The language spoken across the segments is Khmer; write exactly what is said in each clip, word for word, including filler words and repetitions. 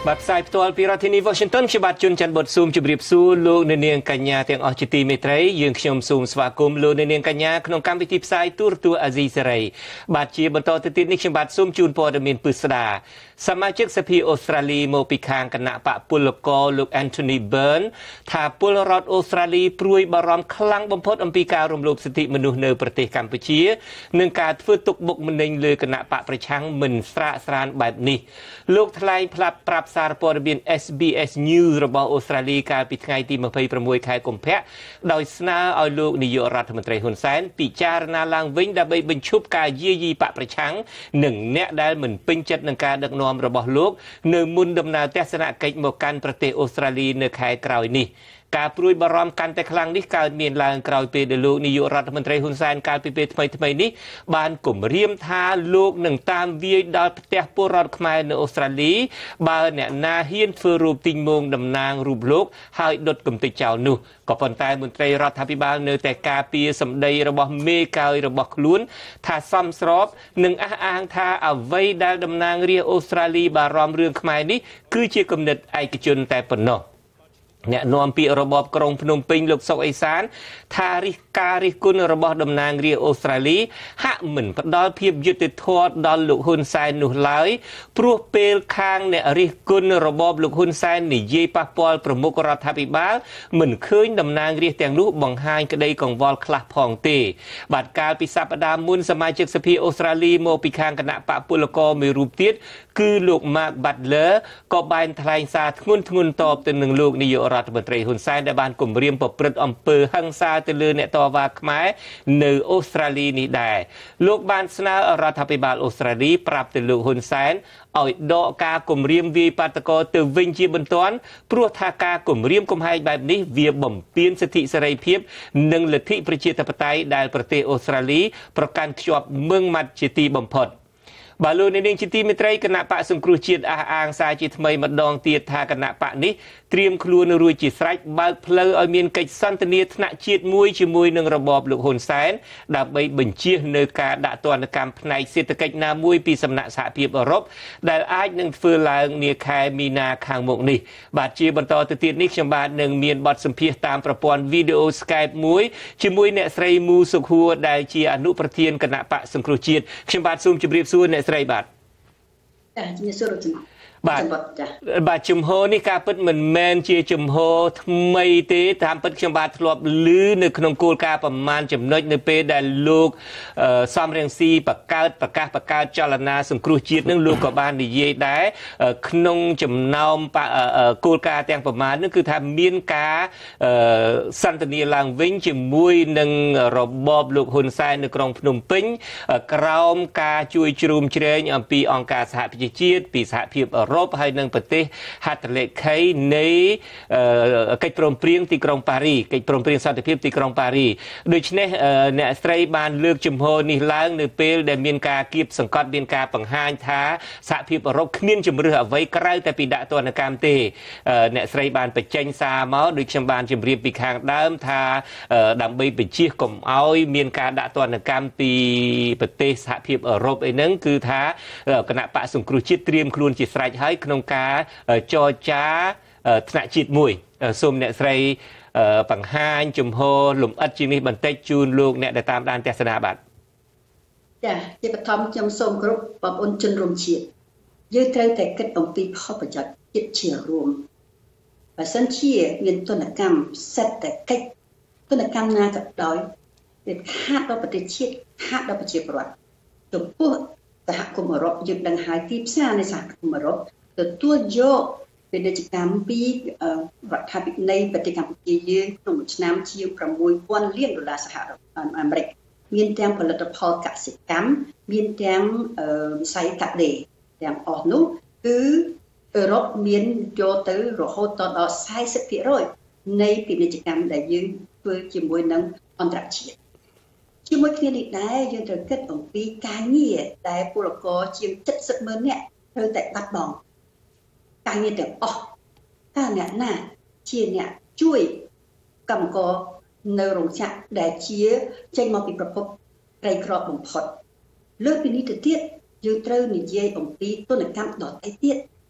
បាទផ្សាយផ្ទាល់ពីរដ្ឋធានី Washington ខ្ញុំបាទជួនច័ន្ទបុតស៊ូមជម្រាបសួរលោកអ្នកនាងកញ្ញាទាំងអស់ជាទីមេត្រីយើងខ្ញុំសូមស្វាគមន៍លោកអ្នកនាងកញ្ញាក្នុងកម្មវិធីផ្សាយទូរទស្សន៍អាស៊ីសេរីបាទជាបន្តទៅទៀតនេះខ្ញុំបាទសូមជូនព័ត៌មានពិស្ដាសមាជិកសភាអូស្ត្រាលីមកពីខាងគណៈបកពលករលោក Anthony Byrne ថាពលរដ្ឋអូស្ត្រាលីព្រួយបារម្ភខ្លាំងបំផុតអំពីការរំលោភសិទ្ធិមនុស្សនៅប្រទេសកម្ពុជានិងការធ្វើទុកបុកម្នេញលើគណៈបកប្រឆាំងមិនស្រាកស្រានបែបនេះលោកថ្លែងប្រាប់ប្រាប់សារព័ត៌មាន S B S News របស់អូស្ត្រាលីកាលពីថ្ងៃទី26ខែកុម្ភៈដោយស្នើឲ្យលោកនាយករដ្ឋមន្ត្រីហ៊ុនសែនពិចារណាឡើងវិញដើម្បីបញ្ឈប់ការយាយីបកប្រឆាំងនិងអ្នកដែលមិនពេញចិត្តនឹងការដឹកនាំរបស់លោកនៅមុនដំណើរទស្សនកិច្ចមកកាន់ប្រទេសអូស្ត្រាលីនៅខែក្រោយនេះការព្រួយបារម្ភកាន់តែខ្លាំងនេះកើតមានឡើងក្រោយពេលដែលលោកនាយករដ្ឋមន្ត្រីហ៊ុនសែនកាលពីពេលថ្មីថ្មីនេះបានគម្រាមថាលោកនឹងតាមវាយដល់ផ្ទះពលរដ្ឋខ្មែរនៅអូស្ត្រាលីបើអ្នកណាហ៊ានធ្វើរូបទីងមងតំណាងរូបលោកហើយដុតកំទេចចោលនោះក៏ប៉ុន្តែមន្ត្រីរដ្ឋាភិបាលនៅតែការពារសម្ដីរបស់មេកោយរបស់ខ្លួនថាសមស្របនិងអះអាងថាអ្វីដែលតំណាងរាស្ត្រអូស្ត្រាលីបារម្ភរឿងខ្មែរនេះគឺជាគំនិតឯកជនតែប៉ុណ្ណោះអ្នកនាំពាក្យរបបក្រុងភ្នំពេញលោកសុកអេសានថារិះការរិះគន់របស់តំណាងរាស្ត្រអូស្ត្រាលីហាក់មិនផ្ដល់ភាពយុត្តិធម៌ដល់លោកហ៊ុនសែននោះឡើយព្រោះពេលខាងអ្នករិះគន់របបលោកហ៊ុនសែននិយាយប៉ះពាល់ប្រមុខរដ្ឋាភិបាលមិនឃើញតំណាងរាស្ត្រទាំងនោះបង្ហាញក្តីកង្វល់ខ្លះផងទេបាទកាលពីសប្តាហ៍មុនសមាជិកសភាអូស្ត្រាលីមកពីខាងគណៈបកពលករមួយរូបទៀតគឺលោក Mark Butler ក៏បានថ្លែងសារធ្ងន់ធ្ងរតបទៅនឹងលោកនាយករដ្ឋមន្ត្រីហ៊ុនសែនដែលបានគម្រាមប្រព្រឹត្តអំពើហិង្សាទៅលើអ្នកតវ៉ាខ្មែរនៅអូស្ត្រាលីនេះដែរលោកបានស្នើរដ្ឋាភិបាលអូស្ត្រាលីប្រាប់ទៅលោកហ៊ុនសែនឲ្យដកការគម្រាមវាយបាតកោទៅវិញជាបន្ទាន់ព្រោះថាការគម្រាមកំហែងបែបនេះវាបំពានសិទ្ធិសេរីភាពនិងលទ្ធិប្រជាធិបតេយ្យដែលប្រទេសអូស្ត្រាលីប្រកាន់ខ្ជាប់ម៉ឺងម៉ាត់ជាទីបំផុតបាទលោកនាងជាទីមេត្រីគណៈបកសង្គ្រោះជាតិអះអាងសារជាថ្មីម្ដងទៀតថាគណៈបកនេះត្រៀមខ្លួនរួចជាស្រេចបើកផ្លូវឲ្យមានកិច្ចសន្ទនាថ្នាក់ជាតិមួយជាមួយនឹងរបបលោកហ៊ុនសែនដើម្បីបញ្ជៀសនៅការដាក់ទណ្ឌកម្មផ្នែកសេដ្ឋកិច្ចណាមួយពីសំណាក់សហភាពអឺរ៉ុបដែលអាចនឹងធ្វើឡើងនាខែមីនាខាងមុខនេះបាទជាបន្តទៅទៀតនេះខ្ញុំបាទនឹងមានបទសម្ភាសន៍តាមប្រព័ន្ធវីដេអូ Skype មួយជាមួយអ្នកស្រីមូសុខួរដែលជាអនុប្រធានគណៈបកសង្គ្រោះជាតិខ្ញុំបាទសូមជម្រាបសួរអ្នកស្រីបាទចាជំរាបសួរលោកជំបាទបាទជំហរនេះការពិតមិនមែនជាជំហរថ្មីទេតាមពិតខ្ញុំបាទធ្លាប់ឮនៅក្នុងគោលការណ៍ប្រមាណចំណុចនៅពេលដែលលោកសំរងស៊ីបង្កើតប្រកាសបង្កើតចលនាសង្គ្រោះជាតិនឹងលោកក៏បាននិយាយដែរក្នុងចំណោមគោលការណ៍ទាំងប្រមាណនោះគឺថាមានការសន្ទនាឡើងវិញជាមួយនឹងរបបលោកហ៊ុនសែននៅក្រុងភ្នំពេញក្រោមការជួយជ្រោមជ្រែងអំពីអង្គការសហប្រជាជាតិពីសហភាពអឺរ៉ុបហើយនឹងប្រទេសហត្ថលេខីនៃកិច្ចព្រមព្រៀងទីក្រុងប៉ារីកិច្ចព្រមព្រៀងសន្តិភាពទីក្រុងប៉ារីដូច្នេះអ្នកស្រីបានលើកជំហរនេះឡើងនៅពេលដែលមានការគៀបសង្កត់មានការបង្ហាញថាសហភាពអឺរ៉ុបគ្មានជំរឿសអ្វីក្រៅតែពីដាក់ទណ្ឌកម្មទេអ្នកស្រីបានបញ្ចេញសារមកដូចខ្ញុំបានជម្រាបពីខាងដើមថាដើម្បីបញ្ជាកុំឲ្យមានការដាក់ទណ្ឌកម្មពីប្រទេសសហភាពអឺរ៉ុបអីហ្នឹងគឺថាគណៈបកសង្គ្រោះជាតិត្រៀមខ្លួនជាស្រេចហើយក្នុងការចរចាថ្នាក់ជាតិមួយសូមអ្នកស្រីបង្ហាញជំហរលម្អិតជាងនេះបន្តិចជូនលោកអ្នកដែលតាមដានទស្សនាបាទចាជាបឋមខ្ញុំសូមគោរពបងប្អូនជនរួមជាតិយើងត្រូវតែគិតអំពីផលប្រយោជន៍ជាតិជារួមបើសិនជាមានទណ្ឌកម្មសេដ្ឋកិច្ចទណ្ឌកម្មណាក៏ដោយវាខាតដល់ប្រទេសជាតិខាតដល់ប្រជាពលរដ្ឋចំពោះសហគមន៍អឺរ៉ុបយើងដឹងហើយទីផ្សារនៃសហគមន៍អឺរ៉ុបទទួលយកពាណិជ្ជកម្មពីរដ្ឋាភិបាលនៃប្រទេសកម្ពុជាយើងក្នុងមួយឆ្នាំជាង6ពាន់លានដុល្លារសហរដ្ឋអាមេរិកមានទាំងផលិតផលកសិកម្មមានទាំងវិស័យកាត់ដេរទាំងអស់នោះគឺអឺរ៉ុបមានយកទៅរហូតដល់ សែសិបភាគរយ នៃពាណិជ្ជកម្មដែលយើងធ្វើជាមួយនឹងអន្តរជាតិជាមួយគ្នានេះដែរយើងត្រូវគិតអំពីការងារដែលពលករជាងជិតសិបម៉ឺននាក់ត្រូវតែបាត់បង់ការងារទាំងអស់តើអ្នកណាជាអ្នកជួយកម្មករនៅរោងចក្រដែលជាចេញមកពីប្រភពក្រីក្របំផុតលើពីនេះទៅទៀតយើងត្រូវនិយាយអំពីទណ្ឌកម្មដទៃទៀត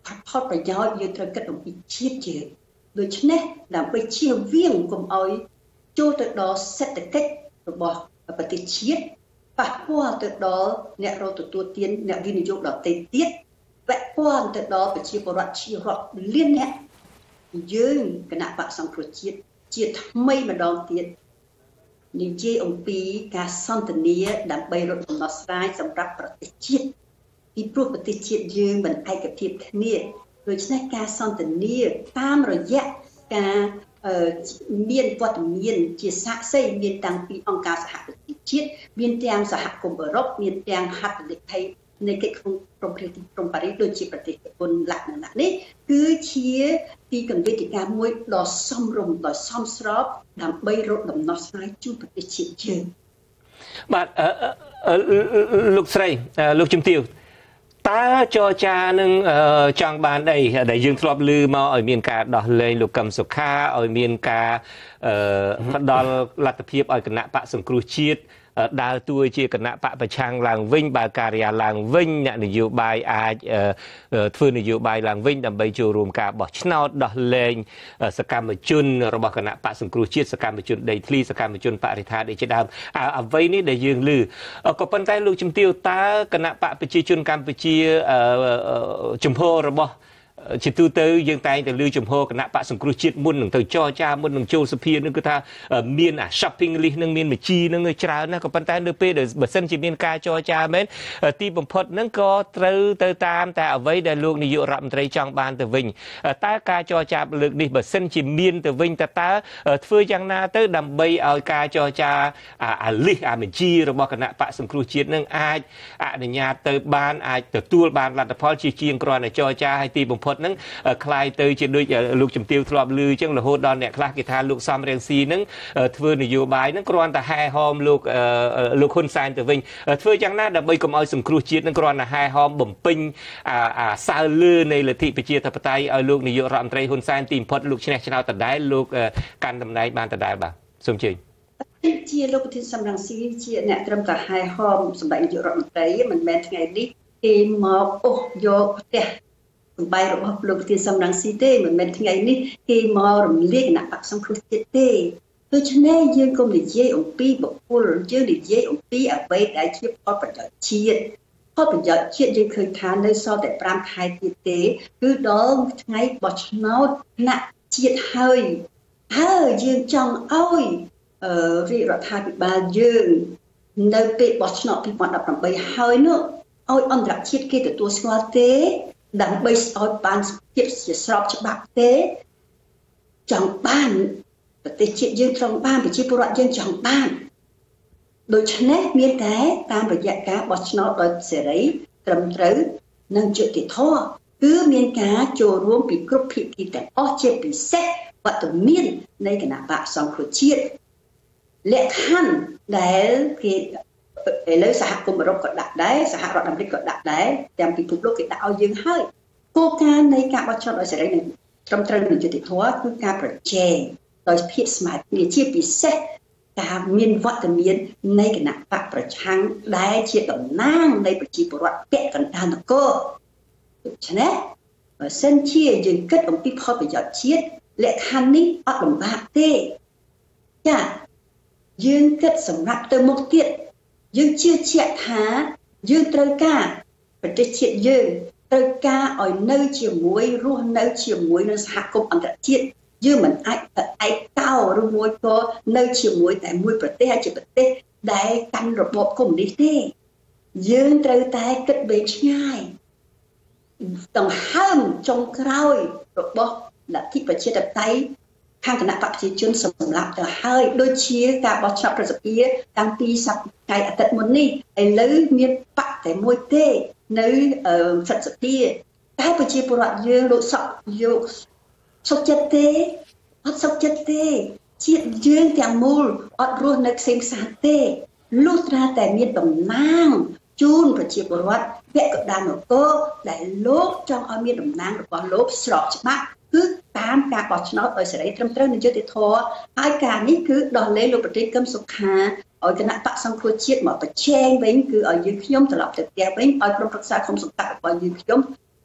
ផលប្រយោជន៍យើងត្រូវគិតអំពីជាតិយើងដូច្នេះដើម្បីជៀសវាងកុំឲ្យចូលទៅដល់សេដ្ឋកិច្ចរបស់ប្រទេសជាតិប៉ះពាល់ទៅដល់អ្នករកទទួលទានអ្នកវិនិយោគដទៃទៀតពាក់ព័ន្ធទៅដល់ប្រជាពលរដ្ឋជារាប់លានអ្នកយើងគណៈបក្សសង្គ្រោះជាតិជាថ្មីម្ដងទៀតនិយាយអំពីការសន្ទនាដើម្បីរកដំណោះស្រាយសម្រាប់ប្រទេសជាតិពីព្រោះប្រទេសជាតិយើងមិនឯកភាពគ្នាដូច្នេះការសន្ទនាតាមរយៈការមានវត្តមានជាសាក្សីមានតាំងពីអង្គការសហប្រជាជាតិមានទាំងសហគមន៍អឺរ៉ុបមានទាំងហត្ថលេខីនៃកិច្ចក្នុងព្រមព្រៀងទីក្រុងប៉ារីសដូចជាប្រទេសជប៉ុនលក្ខណៈនេះគឺជាទីកន្វេទិកាមួយដ៏សមរម្យដ៏សមស្របដើម្បីរកដំណោះស្រាយជូនប្រទេសជាតិយើងបាទលោកស្រីលោកជំទាវតើចរចានឹងចង់បានអីដែលយើងធ្លាប់ឮមកឲ្យមានការដោះលែងលោកកឹមសុខាឲ្យមានការផ្ដល់លទ្ធភាពឲ្យគណៈបកសង្គ្រោះជាតិដើរតួជាគណៈបកប្រឆាំងឡើងវិញបើការិយាឡើងវិញអ្នកនយោបាយអាចធ្វើនយោបាយឡើងវិញដើម្បីចូលរួមការបោះឆ្នោតដោះលែងសកម្មជនរបស់គណៈបកសង្គ្រោះជាតិសកម្មជនដីធ្លីសកម្មជនបរិស្ថានដូចជាដើមអ្វីនេះដែលយើងឮក៏ប៉ុន្តែលោកជំទាវតើគណៈបកប្រជាជនកម្ពុជាជំហររបស់ជាទូទៅយើងតែងតែលើចំហគណៈបកសង្គ្រោះជាតិមុននឹងទៅចរចាមុននឹងចូលសភានឹងគឺថាមានអា shopping list នឹងមានបញ្ជីនឹងច្រើនណាស់ក៏ប៉ុន្តែនៅពេលដែលបើសិនជាមានការចរចាមែនទីបំផុតនឹងក៏ត្រូវទៅតាមតែអ្វីដែលលោកនាយករដ្ឋមន្ត្រីចង់បានទៅវិញតើការចរចាលើកនេះបើសិនជាមានទៅវិញតើតើធ្វើយ៉ាងណាទៅដើម្បីឲ្យការចរចាអា list អាបញ្ជីរបស់គណៈបកសង្គ្រោះជាតិនឹងអាចអនុញ្ញាតទៅបានអាចទទួលបានលទ្ធផលជាជាងគ្រាន់តែចរចាឲ្យទីបំផុតនឹងคล้ายទៅជាដូចលោកជំទាវធ្លាប់ឮអញ្ចឹងរហូតដល់អ្នកខ្លះគេថាលោកសំរងស៊ីនឹងធ្វើនយោបាយនឹងគ្រាន់តែហែហោមលោកលោកហ៊ុនសែនទៅវិញធ្វើយ៉ាងណាដើម្បីកុំឲ្យសង្គ្រោះជាតិនឹងគ្រាន់តែហែហោមបំពេញអាសៅលឺនៃលទ្ធិប្រជាធិបតេយ្យឲ្យលោកនាយករដ្ឋមន្ត្រីហ៊ុនសែនទីបំផុតលោកឈ្នះឆ្នោតដដែលលោកកាន់តំណែងបានដដែលបាទសូមជឿជាលោកប្រធានសំរងស៊ីជាអ្នកត្រឹមតែហែហោមសម្រាប់នាយករដ្ឋមន្ត្រីមិនមែនថ្ងៃនេះគេមកអូសយកផ្ទះសម្បែងរបស់លោកប្រធានសំរងស៊ីទេមិនមែនថ្ងៃនេះគេមករំលាយគណៈបក្សសង្គ្រោះជាតិទេដូច្នេះយើងកុំនិយាយអំពីបុគ្គលយើងនិយាយអំពីអ្វីដែលជាផលប្រយោជន៍ជាតិផលប្រយោជន៍ជាតិយើងឃើញថានៅសល់តែប្រាំខែទៀតទេគឺដល់ថ្ងៃបោះឆ្នោតថ្នាក់ជាតិហើយហើយយើងចង់ឲ្យរាជរដ្ឋាភិបាលយើងនៅពេលបោះឆ្នោតពីរពាន់ដប់ប្រាំបីហើយនោះឲ្យអន្តរជាតិគេទទួលស្គាល់ទេដើម្បីឲ្យបានជាស្របច្បាប់ទេចង់បានប្រទេសជាតិយើងចង់បានប្រជាពលរដ្ឋយើងចង់បានដូច្នេះមានតែតាមរយៈការបោះឆ្នោតដោយសេរីត្រឹមត្រូវនិងយុត្តិធម៌គឺមានការចូលរួមពីគ្រប់ភាគីទាំងអស់ជាពិសេសវត្តមាននៃគណៈបក្សសង្គ្រោះជាតិលក្ខខណ្ឌដែលគេឥឡូវសហគមន៍អឺរ៉ុបក៏ដាក់ដែរសហរដ្ឋអាមេរិកក៏ដាក់ដែរទាំងពិភពលោកគេដាក់ឲ្យយើងហើយគោលការណ៍នៃការបោះឆ្នោតដោយសេរីនិងត្រឹមត្រូវនិងយុត្តិធម៌គឺការប្រជែងដោយភាពស្មើគ្នាជាពិសេសការមានវត្តមាននៃគណៈបកប្រឆាំងដែលជាតំណាងនៃប្រជាពលរដ្ឋពាក់កណ្ដាលនគរដូច្នេះបើសិនជាយើងគិតអំពីផលប្រយោជន៍ជាតិលក្ខខណ្ឌនេះអត់លំបាកទេចាយើងគិតសម្រាប់ទៅមុខទៀតយើងជឿជាក់ថាយើងត្រូវការប្រទេសជាតិយើងត្រូវការឲ្យនៅជាមួយរស់នៅជាមួយនឹងសហគមន៍អន្តរជាតិយើងមិនអាចឯកោឬមួយក៏នៅជាមួយតែមួយប្រទេសហើយជាប្រទេសដែលកាន់របបកុម្មុយនីសទេយើងត្រូវតែគិតវែងឆ្ងាយដង្ហើមចុងក្រោយរបស់លទ្ធិប្រជាធិបតេយ្យខាងគណៈបកប្រជាជនសម្រាប់ទៅហើយដូចជាការបោះឆ្នោតប្រសិទ្ធភាពតាំងពីសប្តាហ៍អាទិត្យមុននេះឥឡូវមានបកតែមួយទេនៅសិទ្ធិសភាតែប្រជាពលរដ្ឋយើងលោកសក់យកសុខចិត្តទេអត់សុខចិត្តទេជាតិយើងទាំងមូលអត់រស់នៅខ្សែខ្សាទេលុះត្រាតែមានតំណាងជូនប្រជាពលរដ្ឋពាក់កណ្ដាលនគរដែលលោកចង់ឲ្យមានតំណាងរបស់លោកស្របច្បាប់គឺតាមការបោះឆ្នោតឲ្យសេរីត្រឹមត្រូវនិងយុត្តិធម៌ហើយការនេះគឺដោះលែងលោកប្រទេសកឹមសុខាឲ្យគណៈបកសង្គ្រោះជាតិមកប្រជែងវិញគឺឲ្យយើងខ្ញុំត្រឡប់ទៅផ្ទះវិញឲ្យក្រុមប្រឹក្សាគុំសង្កាត់របស់យើងខ្ញុំ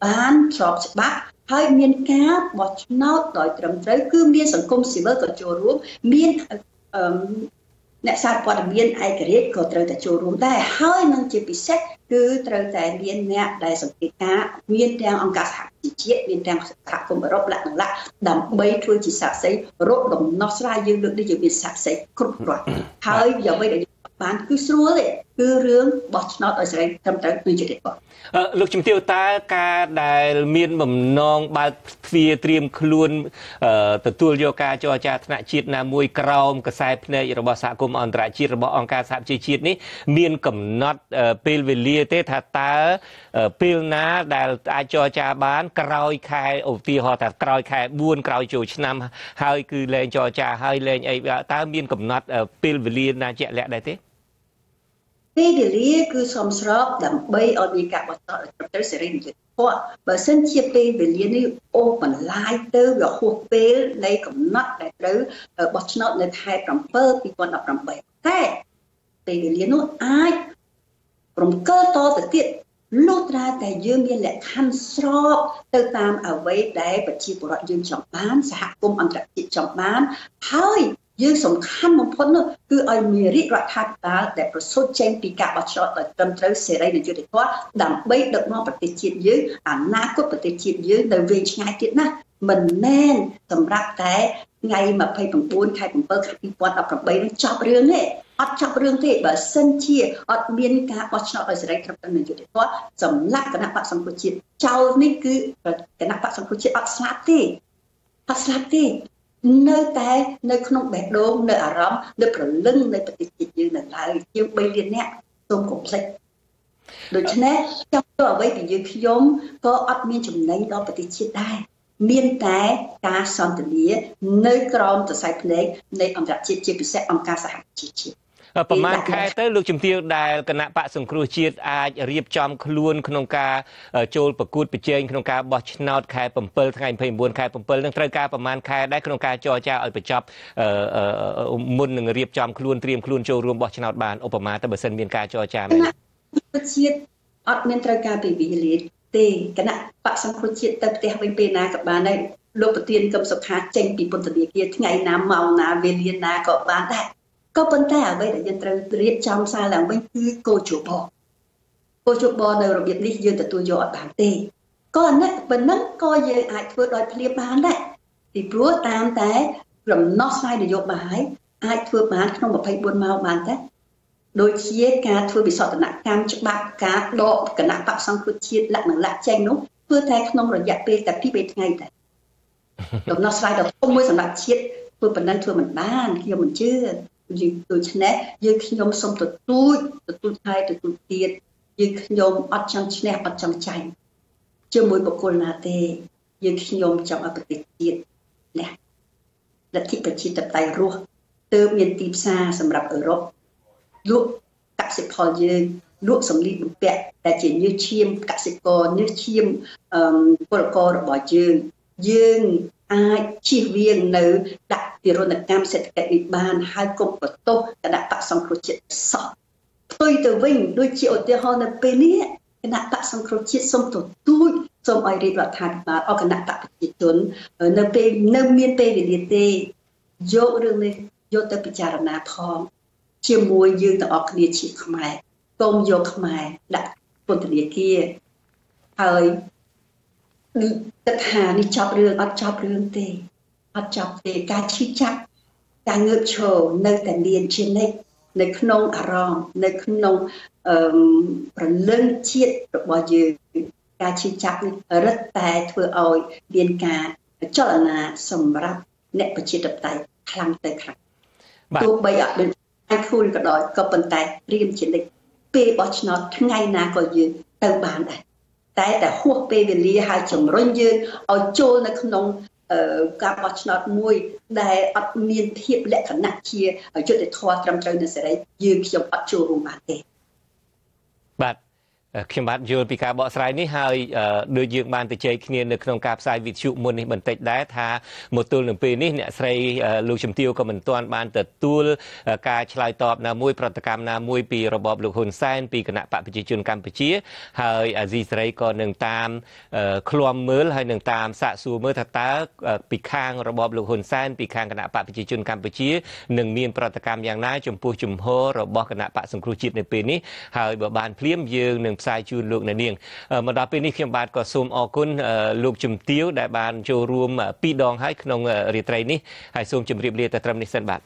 បានស្របច្បាប់ហើយមានការបោះឆ្នោតដោយត្រឹមត្រូវគឺមានសង្គមស៊ីវិលក៏ចូលរួមមានអ្នកសារព័ត៌មានឯករាជ្យក៏ត្រូវតែចូលរួមដែរហើយនឹងជាពិសេសគឺត្រូវតែមានអ្នកដែលសង្កេតការមានទាំងអង្គការសហជីវជាតិមានទាំងសហគមន៍អឺរ៉ុបលក្ខណៈដើម្បីធ្វើជាសាក្សីរកដំណោះស្រាយយើងលើកនេះយើងមានសាក្សីគ្រប់គ្រាន់ហើយអ្វីដែលបានគឺស្រួលទេគឺរឿងបោះឆ្នោតឲ្យសេរីត្រឹមត្រូវដូចជាទេលោកជំទាវតើការដែលមានបំណងបើកទ្វារត្រៀមខ្លួនទទួលយកការចរចាថ្នាក់ជាតិណាមួយក្រោមខ្សែភ្នែករបស់សហគមន៍អន្តរជាតិរបស់អង្គការសហប្រជាជាតិនេះមានកំណត់ពេលវេលាទេថាតើពេលណាដែលអាចចរចាបានក្រោយខែឧទាហរណ៍ថាក្រោយខែបួនក្រោយចូលឆ្នាំហើយគឺលែងចរចាហើយលែងអីតើមានកំណត់ពេលវេលាណាជាក់លាក់ដែរទេពេលវេលាគឺសមស្របដើម្បីឲ្យមានការបោះឆ្នោតត្រឹមត្រូវសេរីនិយមគាត់បើសិនជាពេលវេលានេះអូសបន្លាយទៅវាហួសពេលនៃកំណត់ដែលត្រូវបោះឆ្នោតនៅខែប្រាំពីរ ពីរពាន់ដប់ប្រាំបីតែពេលវេលានោះអាចរំកិលតទៅទៀតលុះត្រាតែយើងមានលក្ខខណ្ឌស្របទៅតាមអ្វីដែលប្រជាពលរដ្ឋយើងចង់បានសហគមន៍អន្តរជាតិចង់បានហើយយើងសំខាន់បំផុតនោះគឺឲ្យមានរាជរដ្ឋាភិបាលដែលប្រសូតចេញពីការបោះឆ្នោតដោយត្រឹមត្រូវសេរីនិងយុត្តិធម៌ដើម្បីដឹកនាំប្រទេសជាតិយើងអនាគតប្រទេសជាតិយើងនៅវែងឆ្ងាយទៀតណាមិនមែនសម្រាប់តែថ្ងៃម្ភៃប្រាំបួនខែប្រាំពីរឆ្នាំពីរពាន់ដប់ប្រាំបីនឹងចប់រឿងទេអត់ចប់រឿងទេបើសិនជាអត់មានការបោះឆ្នោតដោយសេរីត្រឹមត្រូវនិងយុត្តិធម៌សម្រាប់គណៈបក្សសង្គ្រោះជាតិចោលនេះគឺគណៈបក្សសង្គ្រោះជាតិអត់ស្លាប់ទេអត់ស្លាប់ទេនៅតែនៅក្នុងបេះដូងនៅអារម្មណ៍នៅព្រលឹងនៃប្រទេសជាតិយើងនៅឡើយជាងបីលានអ្នកសូមកុំភ្លេចដូច្នេះចង់ទៅអ្វីពីយើងខ្ញុំក៏អត់មានចំណេញដល់ប្រទេសជាតិដែរមានតែការសន្ទនានៅក្រោមសរសៃភ្នែកនៃអន្តរជាតិជាពិសេសអង្គការសហជីវជាតិប្រហែលខែទៅលោកជំទាវដែលគណៈបកសង្គ្រោះជាតិអាចរៀបចំខ្លួនក្នុងការចូលប្រកួតប្រជែងក្នុងការបោះឆ្នោតខែប្រាំពីរថ្ងៃម្ភៃប្រាំបួនខែប្រាំពីរនឹងត្រូវការប្រហែលខែដែរក្នុងការចរចាឲ្យបញ្ចប់មុននឹងរៀបចំខ្លួនត្រៀមខ្លួនចូលរួមបោះឆ្នោតបានឧបមាទៅបើសិនមានការចរចាមែនជាតិអត់មានត្រូវការពីវេលាទេគណៈបកសង្គ្រោះជាតិទៅផ្ទះវិញពេលណាក៏បានដែរលោកប្រធានកឹមសុខាចេញពីពន្ធនាគារថ្ងៃណាម៉ោងណាវេលាណាក៏បានដែរក៏ប៉ុន្តែអ្វីដែលយើងត្រូវរៀបចំសារឡើងវិញគឺគោលជបគោលជបនៅរបៀបនេះយើងទទួលយកអត់បានទេក៏អានេះប៉ុណ្ណឹងក៏យើងអាចធ្វើដោយភ្លាមបានដែរពីព្រោះតាមតែរំដោះស្រាយនយោបាយអាចធ្វើបានក្នុងម្ភៃបួនម៉ោងបានទេដូចជាការធ្វើវិសោធនកម្មច្បាប់ការដកគណៈបក្សសង្គ្រោះជាតិលក្ខណៈចេញនោះធ្វើតែក្នុងរយៈពេលតែពីរថ្ងៃតែដំណោះស្រាយដ៏ធំមួយសម្រាប់ជាតិធ្វើប៉ុណ្ណឹងធ្វើមិនបានខ្ញុំមិនជឿដូច្នេះយើងខ្ញុំសូមទទូចទទួលថែទទួលទៀតយើងខ្ញុំអត់ចង់ឈ្នះអត់ចង់ចាញ់ជាមួយបុគ្គលណាទេយើងខ្ញុំចង់ឲ្យប្រទេសជាតិលទ្ធិប្រជាធិបតេយ្យរស់ទើបមានទីផ្សារសម្រាប់អឺរ៉ុបលក់កសិផលយើងលក់សម្លៀកបំពាក់ដែលជាញើសឈាមកសិករញើសឈាមពលកររបស់យើងយើងអាចជៀសវាងនៅដាក់ទារុណកម្មសេដ្ឋកិច្ចនេះបានហើយកុំបន្ទោសគណៈបក្សសង្គ្រោះជាតិសោះផ្ទុយទៅវិញដូចជាឧទាហរណ៍នៅពេលនេះគណៈបក្សសង្គ្រោះជាតិសូមទទូចសូមឲ្យរាជរដ្ឋាភិបាលអគណៈបកប្រជាជននៅពេលនៅមានពេលវេលាទេយករឿងនេះយកទៅពិចារណាផងជាមួយយើងទាំងអស់គ្នាជាខ្មែរកុំយកខ្មែរដាក់ពន្ធនាគារហើយគិតថានេះចប់រឿងអត់ចប់រឿងទេអត់ចប់ទេការឈឺចាប់ការងើបឈរនៅតែមានជានិច្ចនៅក្នុងអារម្មណ៍នៅក្នុងអឺប្រលឹងជាតិរបស់យើងការឈឺចាប់នេះរឹតតែធ្វើឲ្យមានការចលនាសម្រាប់អ្នកប្រជាធិបតេយ្យខ្លាំងទៅខ្លាំងទោះបីអត់មានអាចគូលក៏ដោយក៏ប៉ុន្តែរៀមជានិច្ចពេលបោះឆ្នោតថ្ងៃណាក៏យើងទៅបានដែរតែតែហួសពេលវេលាហើយជំរុញយើងឲ្យចូលនៅក្នុងការបោះឆ្នោតមួយដែលអត់មានភាពលក្ខណៈជាយុត្តិធម៌ត្រឹមត្រូវនិងសេរីយើងខ្ញុំអត់ចូលរួមបានទេបាទខ្ញុំបាទយល់ពីការបកស្រាយនេះហើយដោយយើងបានទៅជែកគ្នានៅក្នុងការផ្សាយវិទ្យុមុននេះបន្តិចដែរថាមកទល់នឹងពេលនេះអ្នកស្រីលោកជំទាវក៏មិនទាន់បានទទួលការឆ្លើយតបណាមួយប្រតិកម្មណាមួយពីរបបលោកហ៊ុនសែនពីគណៈបកប្រជាជនកម្ពុជាហើយអាស៊ីសេរីក៏នឹងតាមឃ្លាំមើលហើយនឹងតាមសាកសួរមើលថាតើពីខាងរបបលោកហ៊ុនសែនពីខាងគណៈបកប្រជាជនកម្ពុជានឹងមានប្រតិកម្មយ៉ាងណាចំពោះជំហររបស់គណៈបកសង្គ្រោះជាតិនៅពេលនេះហើយបើបានភ្លាមយើងនឹងផ្សាយជូនលោកអ្នកនាងមកដល់ពេលនេះខ្ញុំបាទក៏សូមអរគុណលោកជំទាវដែលបានចូលរួមពីរដងហើយក្នុងរាត្រីនេះហើយសូមជម្រាបលាទៅត្រឹមនេះសិនបាទ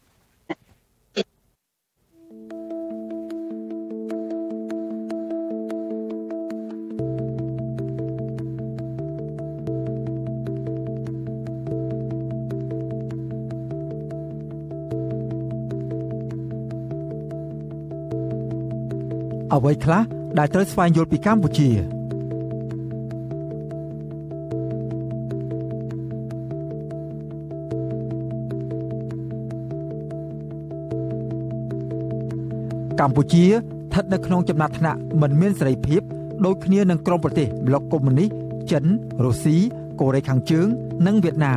អ្វីខ្លះដែលត្រូវស្វែងយល់ពីកម្ពុជាកម្ពុជាស្ថិតនៅក្នុងចំណាត់ថ្នាក់មិនមានសេរីភាពដូចគ្នានឹងក្រុមប្រទេសប្លុកកុម្មុយនីសចិនរុស្ស៊ីកូរ៉េខាងជើងនិងវៀតណាម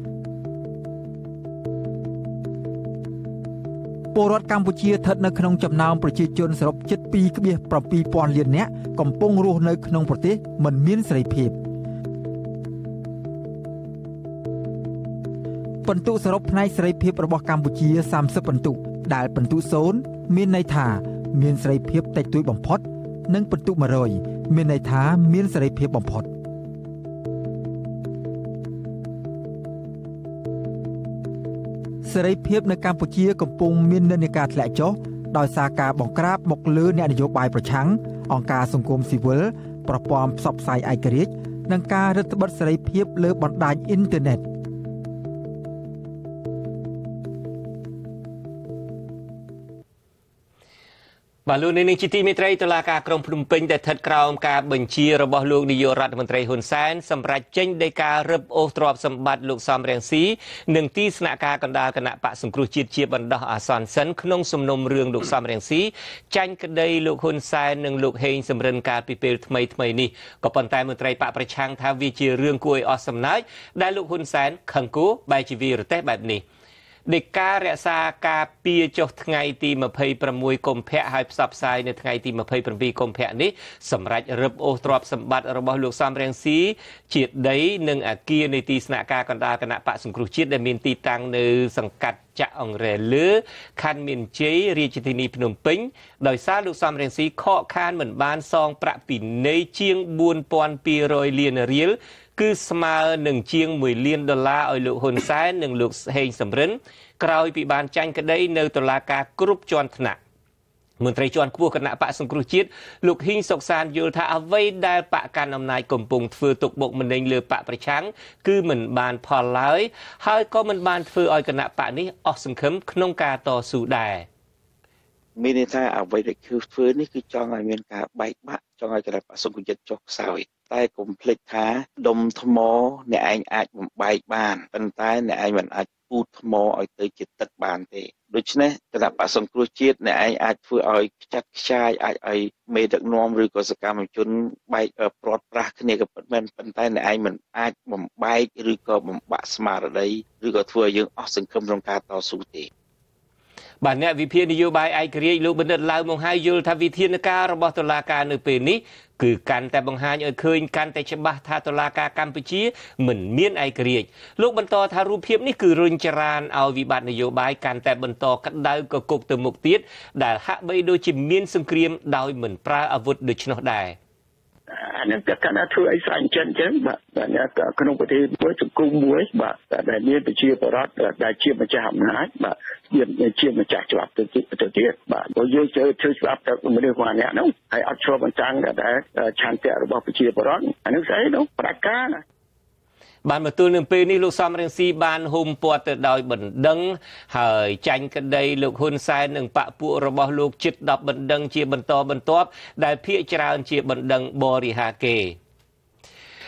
ពលរដ្ឋកម្ពុជាស្ថិតនៅក្នុងចំណោមប្រជាជនសរុបជិត ពីរពាន់ប្រាំពីរពាន់លាននាក់កំពុងរស់នៅក្នុងប្រទេសមិនមានសេរីភាពពិន្ទុសរុបផ្នែកសេរីភាពរបស់កម្ពុជាសាមសិបពិន្ទុដែលពិន្ទុศูนย์មានន័យថាមានសេរីភាពតិចតួចបំផុតនិងពិន្ទុមួយរយមានន័យថាមានសេរីភាពបំផុតសេរីភាពនៅកម្ពុជាកំពុងមាននិន្នាការធ្លាក់ចុះដោយសារការបង្ក្រាបមកលើអ្នកនយោបាយប្រឆាំងអង្គការសង្គមស៊ីវិលប្រព័ន្ធផ្សព្វផ្សាយឯករាជ្យនិងការរឹតបន្តឹងសេរីភាពលើបណ្ដាញអ៊ីនធឺណិតបាទលោកនាងជាទីមេត្រីតុលាការក្រុងភ្នំពេញដែលស្ថិតក្រោមការបញ្ជារបស់លោកនាយករដ្ឋមន្ត្រីហ៊ុនសែនសម្រាប់ចេញដីការរឹបអូសទ្រព្យសម្បត្តិលោកសំរងស៊ីនិងទីស្នាក់ការកណ្ដាលគណៈបកសង្គ្រោះជាតិជាបណ្ដោះអាសន្នសិនក្នុងសំណុំរឿងលោកសំរងស៊ីចាញ់ក្តីលោកហ៊ុនសែននិងលោកហេងសំរិនកាលពីពេលថ្មីថ្មីនេះក៏ប៉ុន្តែមន្ត្រីបកប្រឆាំងថាវាជារឿងគួរឲ្យអស់សំណើចដែលលោកហ៊ុនសែនខឹងគោបែរជាវារទេះបែបនេះនៃការរក្សាការពារចុះថ្ងៃទីម្ភៃប្រាំមួយកុម្ភៈហើយផ្សព្វផ្សាយនៅថ្ងៃទីម្ភៃប្រាំពីរកុម្ភៈនេះសម្រាប់រឹបអូសទ្រព្យសម្បត្តិរបស់លោកសំរងស៊ីជាដីនិងអគារនៃទីស្នាក់ការកណ្ដាលគណៈបកសង្គ្រោះជាតិដែលមានទីតាំងនៅសង្កាត់ចាក់អង្រែលើខណ្ឌមានជ័យរាជធានីភ្នំពេញដោយសារលោកសំរងស៊ីខកខានមិនបានសងប្រាក់ពិន័យជាងបួនពាន់ពីររយលានរៀលគឺស្មើនឹងជាងមួយលានដុល្លារឲ្យលោកហ៊ុនសែននិងលោកហេងសំរិនក្រោយពីបានចាញ់ក្តីនៅតុលាការគ្រប់ជាន់ថ្នាក់មន្ត្រីជាន់ខ្ពស់គណៈបកសង្គ្រោះជាតិលោកហ៊ីងសុកសានយល់ថាអ្វីដែលបកកាន់អំណាចកំពុងធ្វើទុកបុកម្នេញលើបកប្រឆាំងគឺមិនបានផលឡើយហើយក៏មិនបានធ្វើឲ្យគណៈបកនេះអស់សង្ឃឹមក្នុងការតស៊ូដែរមានន័យថាអ្វីដែលគឺធ្វើនេះគឺចង់ឲ្យមានការបែកបាក់ចង់ឲ្យគណៈបកសង្គ្រោះជាតិចុះខ្សោយតែកុំភ្លេចថាដុំថ្មអ្នកឯងអាចបំបែកបានប៉ុន្តែអ្នកឯងមិនអាចពូតថ្មឲ្យទៅជាទឹកបានទេដូច្នេះគណៈបកសង្គ្រោះជាតិអ្នកឯងអាចធ្វើឲ្យខ្ចាត់ខ្ចាយអាចឲ្យមេដឹកនាំឬក៏សកម្មជនបែកព្រាត់ប្រាសគ្នាក៏ពិតមែនប៉ុន្តែអ្នកឯងមិនអាចបំបែកឬក៏បំបាក់ស្មារតីឬក៏ធ្វើឲ្យយើងអស់សង្ឃឹមក្នុងការតស៊ូទេបាទអ្នកវិភាគនយោបាយឯករាជ្យលោកបណ្ឌិតឡាវមកហើយយល់ថាវិធានការរបស់តុលាការនៅពេលនេះគឺកាន់តែបង្ហាញឲ្យឃើញកាន់តែច្បាស់ថាតុលាការកម្ពុជាមិនមានឯករាជ្យលោកបន្តថារូបភាពនេះគឺរុញច្រានឲ្យវិបត្តិនយោបាយកាន់តែបន្តក្តៅកគុកទៅមុខទៀតដែលហាក់បីដូចជាមានសង្គ្រាមដោយមិនប្រើអាវុធដូច្នោះដែរអានេះតែគាត់ថាធ្វើអីស្រាញ់ចិនអញ្ចឹងបាទក្នុងប្រទេសមួយសង្គមមួយបាទដែលមានប្រជាពលរដ្ឋដែលជាម្ចាស់អំណាចបាទជាជាម្ចាស់ច្បាប់ទៅទៅទៀតបាទបើយើងជឿធ្វើច្បាប់ទៅមនុស្សគាត់អ្នកនោះហើយអត់ឆ្លុះបញ្ចាំងដែលឆន្ទៈរបស់ប្រជាពលរដ្ឋអានេះស្អីនោះប្រកាសណាបានមកទល់នឹងពេលនេះលោកសំរងស៊ីបានហុំព័ទ្ធទៅដោយបណ្ដឹងហើយចាញ់ក្តីលោកហ៊ុនសែននិងបកពួករបស់លោកជិតដប់បណ្ដឹងជាបន្តបន្ទាប់ដែលភាគច្រើនជាបណ្ដឹងបរិហាគេ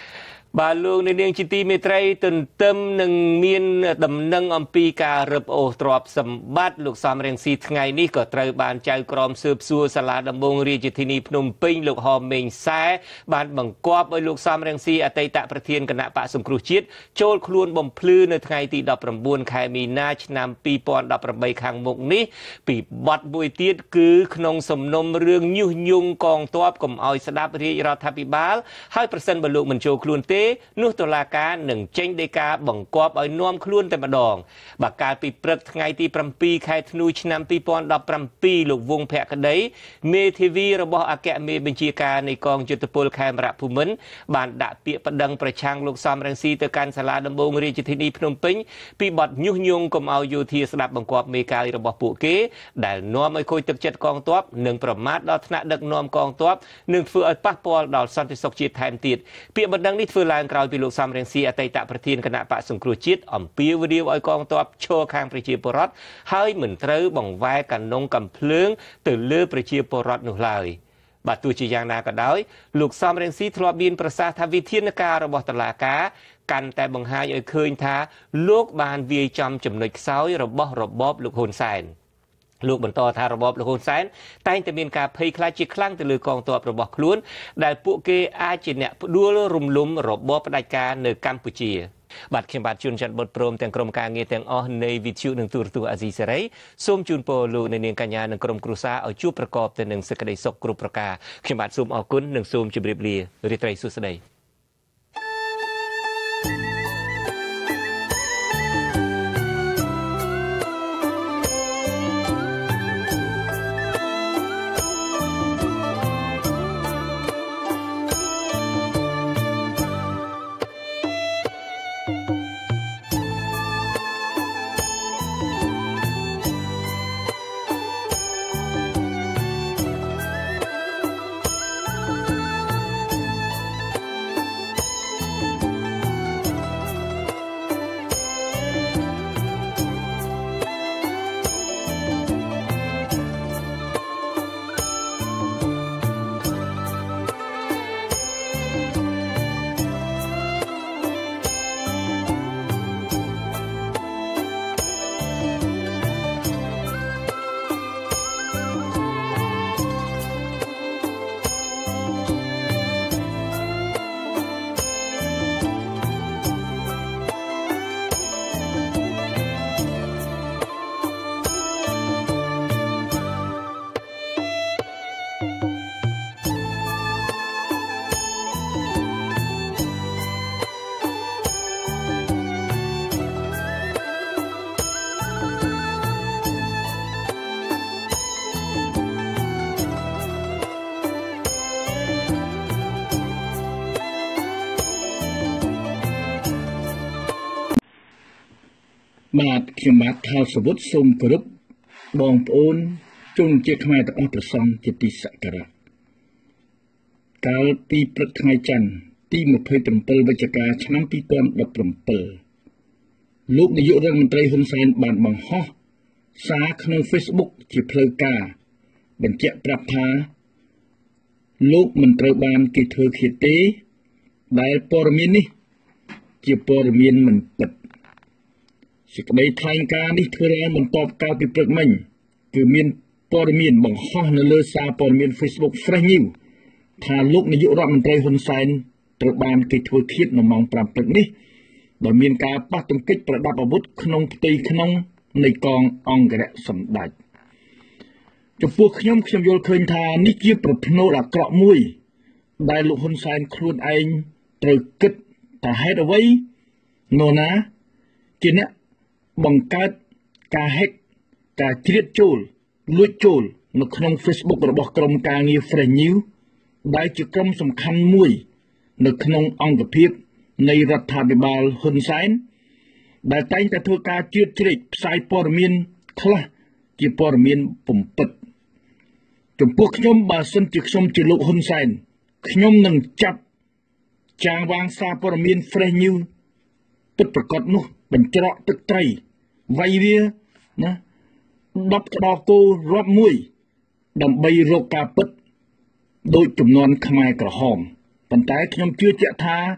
បាទលោកនាងជាទីមេត្រីទន្ទឹមនឹងមានដំណឹងអំពីការរឹបអូសទ្រព្យសម្បត្តិលោកសំរងស៊ីថ្ងៃនេះក៏ត្រូវបានចៅក្រមស៊ើបសួរសាលាដំបងរាជធានីភ្នំពេញលោកហមមេងសែបានបង្គាប់ឲ្យលោកសំរងស៊ីអតីតប្រធានគណៈបកសង្គ្រោះជាតិចូលខ្លួនបំភ្លឺនៅថ្ងៃទីដប់ប្រាំបួនខែមីនាឆ្នាំពីរពាន់ដប់ប្រាំបីខាងមុខនេះពីបទមួយទៀតគឺក្នុងសំណុំរឿងញុះញង់កងទ័ពកុំឲ្យស្ដាប់រាជរដ្ឋាភិបាលហើយប្រសិនបើលោកមិនចូលខ្លួនទេនោះតុលាការនឹងចេញដីកាបង្គាប់ឲ្យនាំខ្លួនតែម្ដងបើកាលពីព្រឹកថ្ងៃទីប្រាំពីរខែធ្នូឆ្នាំពីរពាន់ដប់ប្រាំពីរលោកវង្សភក្តីមេធាវីរបស់អគ្គមេបញ្ជាការនៃកងយុទ្ធពលខេមរៈភូមិន្ទបានដាក់ពាក្យប្តឹងប្រឆាំងលោកសំរងស៊ីទៅកាន់សាលាដំបងរាជធានីភ្នំពេញពីបទញុះញង់កុំឲ្យយោធាស្ដាប់បង្គាប់មេកាយរបស់ពួកគេដែលនាំឲ្យខូចទឹកចិត្តកងទ័ពនិងប្រមាថដល់ថ្នាក់ដឹកនាំកងទ័ពនិងធ្វើឲ្យប៉ះពាល់ដល់សន្តិសុខជាតិថែមទៀតពាក្យបណ្ដឹងនេះធ្វើឡើងក្រោយពីលោកសំរងស៊ីអតីតប្រធានគណៈបកសង្គ្រោះជាតិអំពាវនាវឲ្យកងទ័ពឈរខាងប្រជាពលរដ្ឋហើយមិនត្រូវបង្វែរកាណុងកំភ្លើងទៅលើប្រជាពលរដ្ឋនោះឡើយបាទទោះជាយ៉ាងណាក៏ដោយលោកសំរងស៊ីធ្លាប់មានប្រសាសន៍ថាវិធានការរបស់តុលាការកាន់តែបង្ហាញឲ្យឃើញថាលោកបានវាយចំចំណុចខ្សោយរបស់របបលោកហ៊ុនសែនលោកបន្តថារបបលោកហ៊ុនសែនតែងតែមានការភ័យខ្លាចជាខ្លាំងទៅលើកងទ័ពរបស់ខ្លួនដែលពួកគេអាចជាអ្នកផ្ដួលរំលំរបបផ្ដាច់ការនៅកម្ពុជាបាទខ្ញុំបាទជួនច័ន្ទបុតព្រមទាំងក្រុមការងារទាំងអស់នៃវិទ្យុនិងទូរទស្សន៍អាស៊ីសេរីសូមជូនពរលោកអ្នកនាងកញ្ញានិងក្រុមគ្រួសារឲ្យជួបប្រកបទៅនឹងសេចក្តីសុខគ្រប់ប្រការខ្ញុំបាទសូមអរគុណនិងសូមជម្រាបលារីត្រីសួស្តីបាទខ្ញុំបាទថាសវុតសូមគោរពបងប្អូនជនជាតិខ្មែរទាំងអស់ប្រសងជាទីសក្ការៈកាលពីព្រឹកថ្ងៃច័ន្ទទីម្ភៃប្រាំវិច្ឆិកាឆ្នាំពីរពាន់ដប់ប្រាំពីរលោកនាយករដ្ឋមន្ត្រីហ៊ុនសែនបានបង្ហោះសារក្នុង Facebook ជាផ្លូវការបញ្ជាក់ប្រាប់ថាលោកមិនត្រូវបានគេធ្វើឃាតទេដែលព័ត៌មាននេះជាព័ត៌មានមិនពិតសេចក្តីថ្លែងការណ៍នេះធ្វើឡើងបន្ទាប់កាលពីព្រឹកមិញគឺមានព័ត៌មានបង្ហោះនៅលើសារព័ត៌មាន Facebook Fresh News ថាលោកនាយករដ្ឋមន្ត្រីហ៊ុនសែនត្រូវបានគេធ្វើឃាតនៅម៉ោងប្រាំព្រឹកនេះដោយមានការប៉ះទង្គិចប្រដាប់អាវុធក្នុងផ្ទៃក្នុងនៃកងអង្គរៈសម្ដេចចំពោះខ្ញុំខ្ញុំយល់ឃើញថានេះជាប្រផ្នូលអាក្រក់មួយដែលលោកហ៊ុនសែនខ្លួនឯងត្រូវគិតថាហេតុអ្វីនរណាជាអ្នកបង្កើតការ hack ការជ្រៀតចូលលួចចូលនៅក្នុង Facebook របស់ក្រុមការងារ Fresh News ដែលជាក្រុមសំខាន់មួយនៅក្នុងអង្គភាពនៃរដ្ឋាភិបាលហ៊ុនសែនដែលតែងតែធ្វើការជ្រៀតជ្រែកផ្សាយព័ត៌មានខ្លះជាព័ត៌មានពំពិតចំពោះខ្ញុំបើសិនជាខ្ញុំជាលោកហ៊ុនសែនខ្ញុំនឹងចាប់ចាងវាងសារព័ត៌មាន Fresh News ពិតប្រាកដនោះបញ្ច្រកទឹកត្រីវាយវាណាដប់ក្តោគោរាប់មួយដើម្បីរកការពិតដោយចំនួនខ្មែរក្រហមប៉ុន្តែខ្ញុំជឿជាក់ថា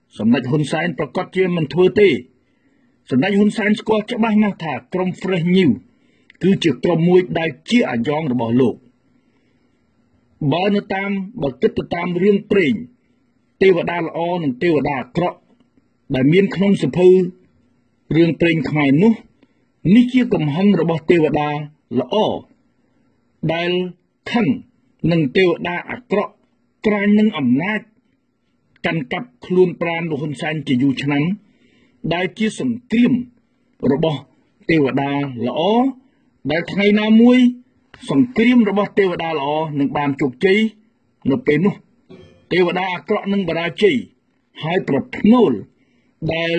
សម្ដេចហ៊ុនសែនប្រកាសជាមិនធ្វើទេសម្ដេចហ៊ុនសែនស្គាល់ច្បាស់ណាស់ថាក្រុម Fresh New គឺជាក្រុមមួយដែលជាអាយ៉ងរបស់លោកបើនៅតាមបើគិតទៅតាមរឿងព្រេងទេវតាល្អនិងទេវតាអាក្រក់ដែលមានក្នុងសភៅរឿងព្រេងខ្មែរនោះនេះជាកំហឹងរបស់ទេវតាល្អដែលខឹងនឹងទេវតាអាក្រក់ក្រាញនឹងអំណាចកាន់កាប់ខ្លួនប្រាណលោកហ៊ុនសែនជាយូរឆ្នាំដែលជាសង្គ្រាមរបស់ទេវតាល្អដែលថ្ងៃណាមួយសង្គ្រាមរបស់ទេវតាល្អនឹងបានជោគជ័យនៅពេលនោះទេវតាអាក្រក់នឹងបរាជ័យហើយប្រផ្នូលដែល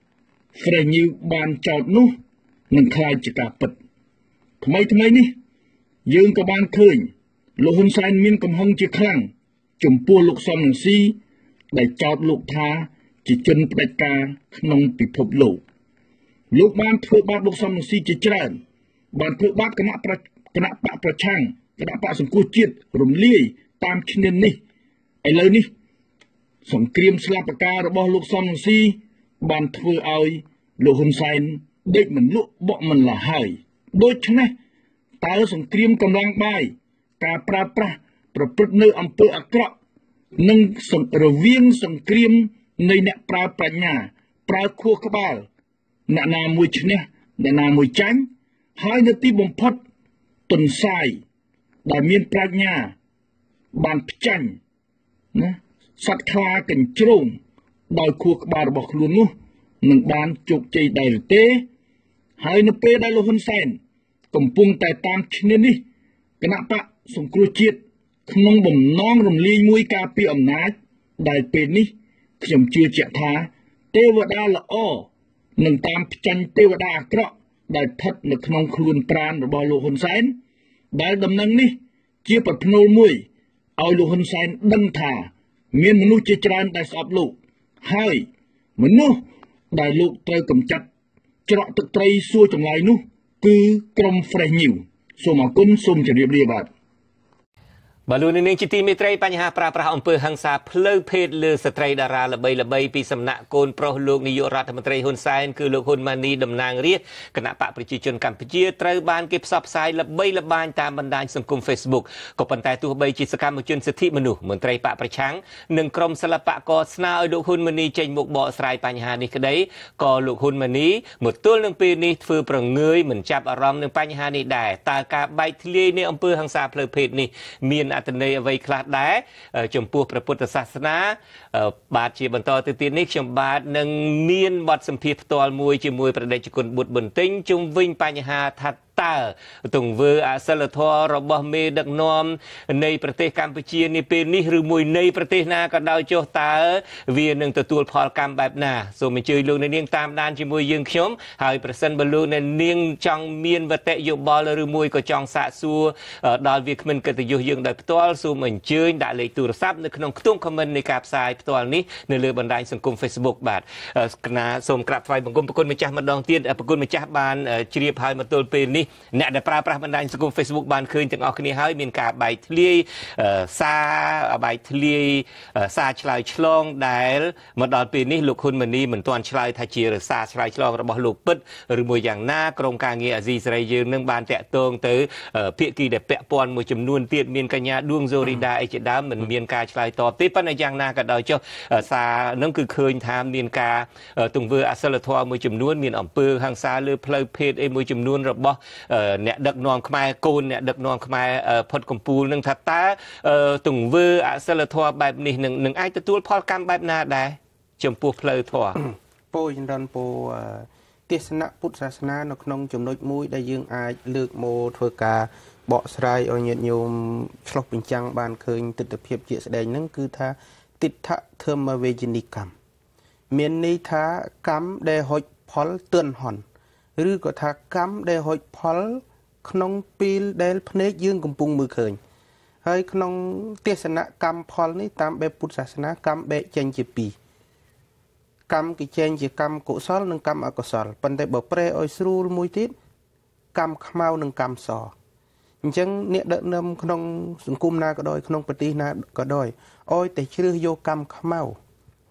Fresh New បានចោទនោះនឹងខ្លាចជាការពិតថ្មីថ្មីនេះយើងក៏បានឃើញលោកហ៊ុនសែនមានកំហឹងជាខ្លាំងចំពោះលោកសំរងស៊ីដែលចោទលោកថាជាជនផ្ដាច់ការក្នុងពិភពលោកលោកបានធ្វើបាបលោកសំរងស៊ីជាច្រើនបានធ្វើបាបគណៈគណៈបកប្រឆាំងគណៈបកសង្គ្រោះជាតិរំលាយតាមឈ្នានីសឥឡូវនេះសង្គ្រាមស្លាប់ប្រការរបស់លោកសំរងស៊ីបានធ្វើឲ្យលោកហ៊ុនសែនដេកមិនលក់បក់មិនលះហើយដូច្នេះតើសង្គ្រាមកម្លាំងបាយការប្រើប្រាស់ប្រព្រឹត្តនៅអំពើអាក្រក់និងរវាងសង្គ្រាមនៃអ្នកប្រើប្រាជ្ញាប្រើខួរក្បាលអ្នកណាមួយឈ្នះអ្នកណាមួយចាញ់ហើយនៅទីបំផុតទុនសាយដែលមានប្រាជ្ញាបានផ្ចាញ់ណាសត្វខ្លាកញ្ជ្រោងដោយខួរក្បាលរបស់ខ្លួននោះនឹងបានជោគជ័យដែរឬទេហើយនៅពេលដែលលោកហ៊ុនសែនកំពុងតែតាមឈ្នានេះគណៈបកសង្គ្រោះជាតិក្នុងបំណងរំលាយមួយការពារអំណាចដែលពេលនេះខ្ញុំជឿជាក់ថាទេវតាល្អនឹងតាមផ្ចាញ់ទេវតាអាក្រក់ដែលស្ថិតនៅក្នុងខ្លួនប្រាណរបស់លោកហ៊ុនសែនដែលដំណឹងនេះជាប្រផ្នូលមួយឲ្យលោកហ៊ុនសែនដឹងថាមានមនុស្សជាច្រើនដែលស្អប់លោកហើយមនុស្សដែលលោកត្រូវកម្ចាត់ច្រកទឹកត្រីសួរចម្លើយនោះគឺក្រុម Fresh New សូមអរគុណសូមជម្រាបលាបាទបាទលោកនាងជាទីមេត្រីបញ្ហាប្រើប្រាស់អំពើហិង្សាផ្លូវភេទលើស្ត្រីតារាល្បីល្បីពីសំណាក់កូនប្រុសលោកនាយករដ្ឋមន្ត្រីហ៊ុនសែនគឺលោកហ៊ុនម៉ាណីតំណាងរាស្ត្រគណៈបកប្រជាជនកម្ពុជាត្រូវបានគេផ្សព្វផ្សាយល្បីល្បាញតាមបណ្ដាញសង្គម Facebook ក៏ប៉ុន្តែទោះបីជាសកម្មជនសិទ្ធិមនុស្សមន្ត្រីបកប្រឆាំងនិងក្រុមសិល្បករស្នើឲ្យលោកហ៊ុនម៉ាណីចេញមុខបកស្រាយបញ្ហានេះក្តីក៏លោកហ៊ុនម៉ាណីមកទល់នឹងពេលនេះធ្វើប្រងើយមិនចាប់អារម្មណ៍នឹងបញ្ហានេះដែរតើការបែកធ្លាយនៃអំពើហិង្សាផ្លូវភេទនេះមានអត្ថន័យអ្វីខ្លះដែរចំពោះព្រះពុទ្ធសាសនាបាទជាបន្តទៅទៀតនេះខ្ញុំបាទនឹងមានបទសម្ភាសន៍ផ្ទាល់មួយជាមួយប្រដេជគុណបុត្របន្ទិញជុំវិញបញ្ហាថាតើទង្វើអសិលធម៌របស់មេដឹកនាំនៃប្រទេសកម្ពុជានេះពេលនេះឬមួយនៃប្រទេសណាក៏ដោយចុះតើវានឹងទទួលផលកម្មបែបណាសូមអញ្ជើញលោកអ្នកនាងតាមដានជាមួយយើងខ្ញុំហើយប្រសិនបើលោកអ្នកនាងចង់មានវតិយោបល់ឬមួយក៏ចង់សាកសួរដល់វាគ្មិនកិត្តិយសយើងដោយផ្ទាល់សូមអញ្ជើញដាក់លេខទូរស័ព្ទនៅក្នុងខ្ទង់ comment នៃការផ្សាយផ្ទាល់នេះនៅលើបណ្ដាញសង្គម Facebook បាទគណៈសូមក្រាបថ្វាយបង្គំប្រគុណម្ចាស់ម្ដងទៀតប្រគុណម្ចាស់បានជ្រាបហើយមកទល់ពេលនេះអ្នកដែលប្រើប្រាស់បណ្ដាញសង្គម Facebook បានឃើញទាំងអស់គ្នាហើយមានការបែកធ្លាយសារបែកធ្លាយសារឆ្លើយឆ្លងដែលមកដល់ពេលនេះលោកហ៊ុនម៉ាណីមិនទាន់ឆ្លើយថាជាសារឆ្លើយឆ្លងរបស់លោកពិតឬមួយយ៉ាងណាក្រុមការងារអាស៊ីសេរីយើងនឹងបានតាក់ទងទៅភាគីដែលពាក់ព័ន្ធមួយចំនួនទៀតមានកញ្ញាដួងសូរីដាអីជាដើមមិនមានការឆ្លើយតបទេប៉ុន្តែយ៉ាងណាក៏ដោយចុះសារនឹងគឺឃើញថាមានការទង្វើអសិលធម៌មួយចំនួនមានអំពើហិង្សាលើផ្លូវភេទអីមួយចំនួនរបស់អ្នកដឹកនាំខ្មែរកូនអ្នកដឹកនាំខ្មែរផុតកំពូលនឹងថាតើទង្វើអសិលធម៌បែបនេះនឹងនឹងអាចទទួលផលកម្មបែបណាដែរចំពោះផ្លូវធម៌ពោចម្រើនពោទេសនៈពុទ្ធសាសនានៅក្នុងចំណុចមួយដែលយើងអាចលើកមកធ្វើការបកស្រាយឲ្យញាតិញោមឆ្លុះបញ្ចាំងបានឃើញទស្សនវិជ្ជាជាក់ស្ដែងហ្នឹងគឺថាទិដ្ឋធម្មវេជនីកម្មមានន័យថាកម្មដែលហុចផលទឿនហន់ឬក៏ថាកម្មដែលហុចផលក្នុងពេលដែលភ្នែកយើងកំពុងមើលឃើញហើយក្នុងទេសនៈកម្មផលនេះតាមបែបពុទ្ធសាសនាកម្មបែកចេញជាពីរកម្មគេចែងជាកម្មកុសលនិងកម្មអកុសលប៉ុន្តែបើប្រែឲ្យស្រួលមួយទៀតកម្មខ្មៅនិងកម្មសអញ្ចឹងអ្នកដឹកនាំក្នុងសង្គមណាក៏ដោយក្នុងប្រទេសណាក៏ដោយឲ្យតែជ្រើសយកកម្មខ្មៅ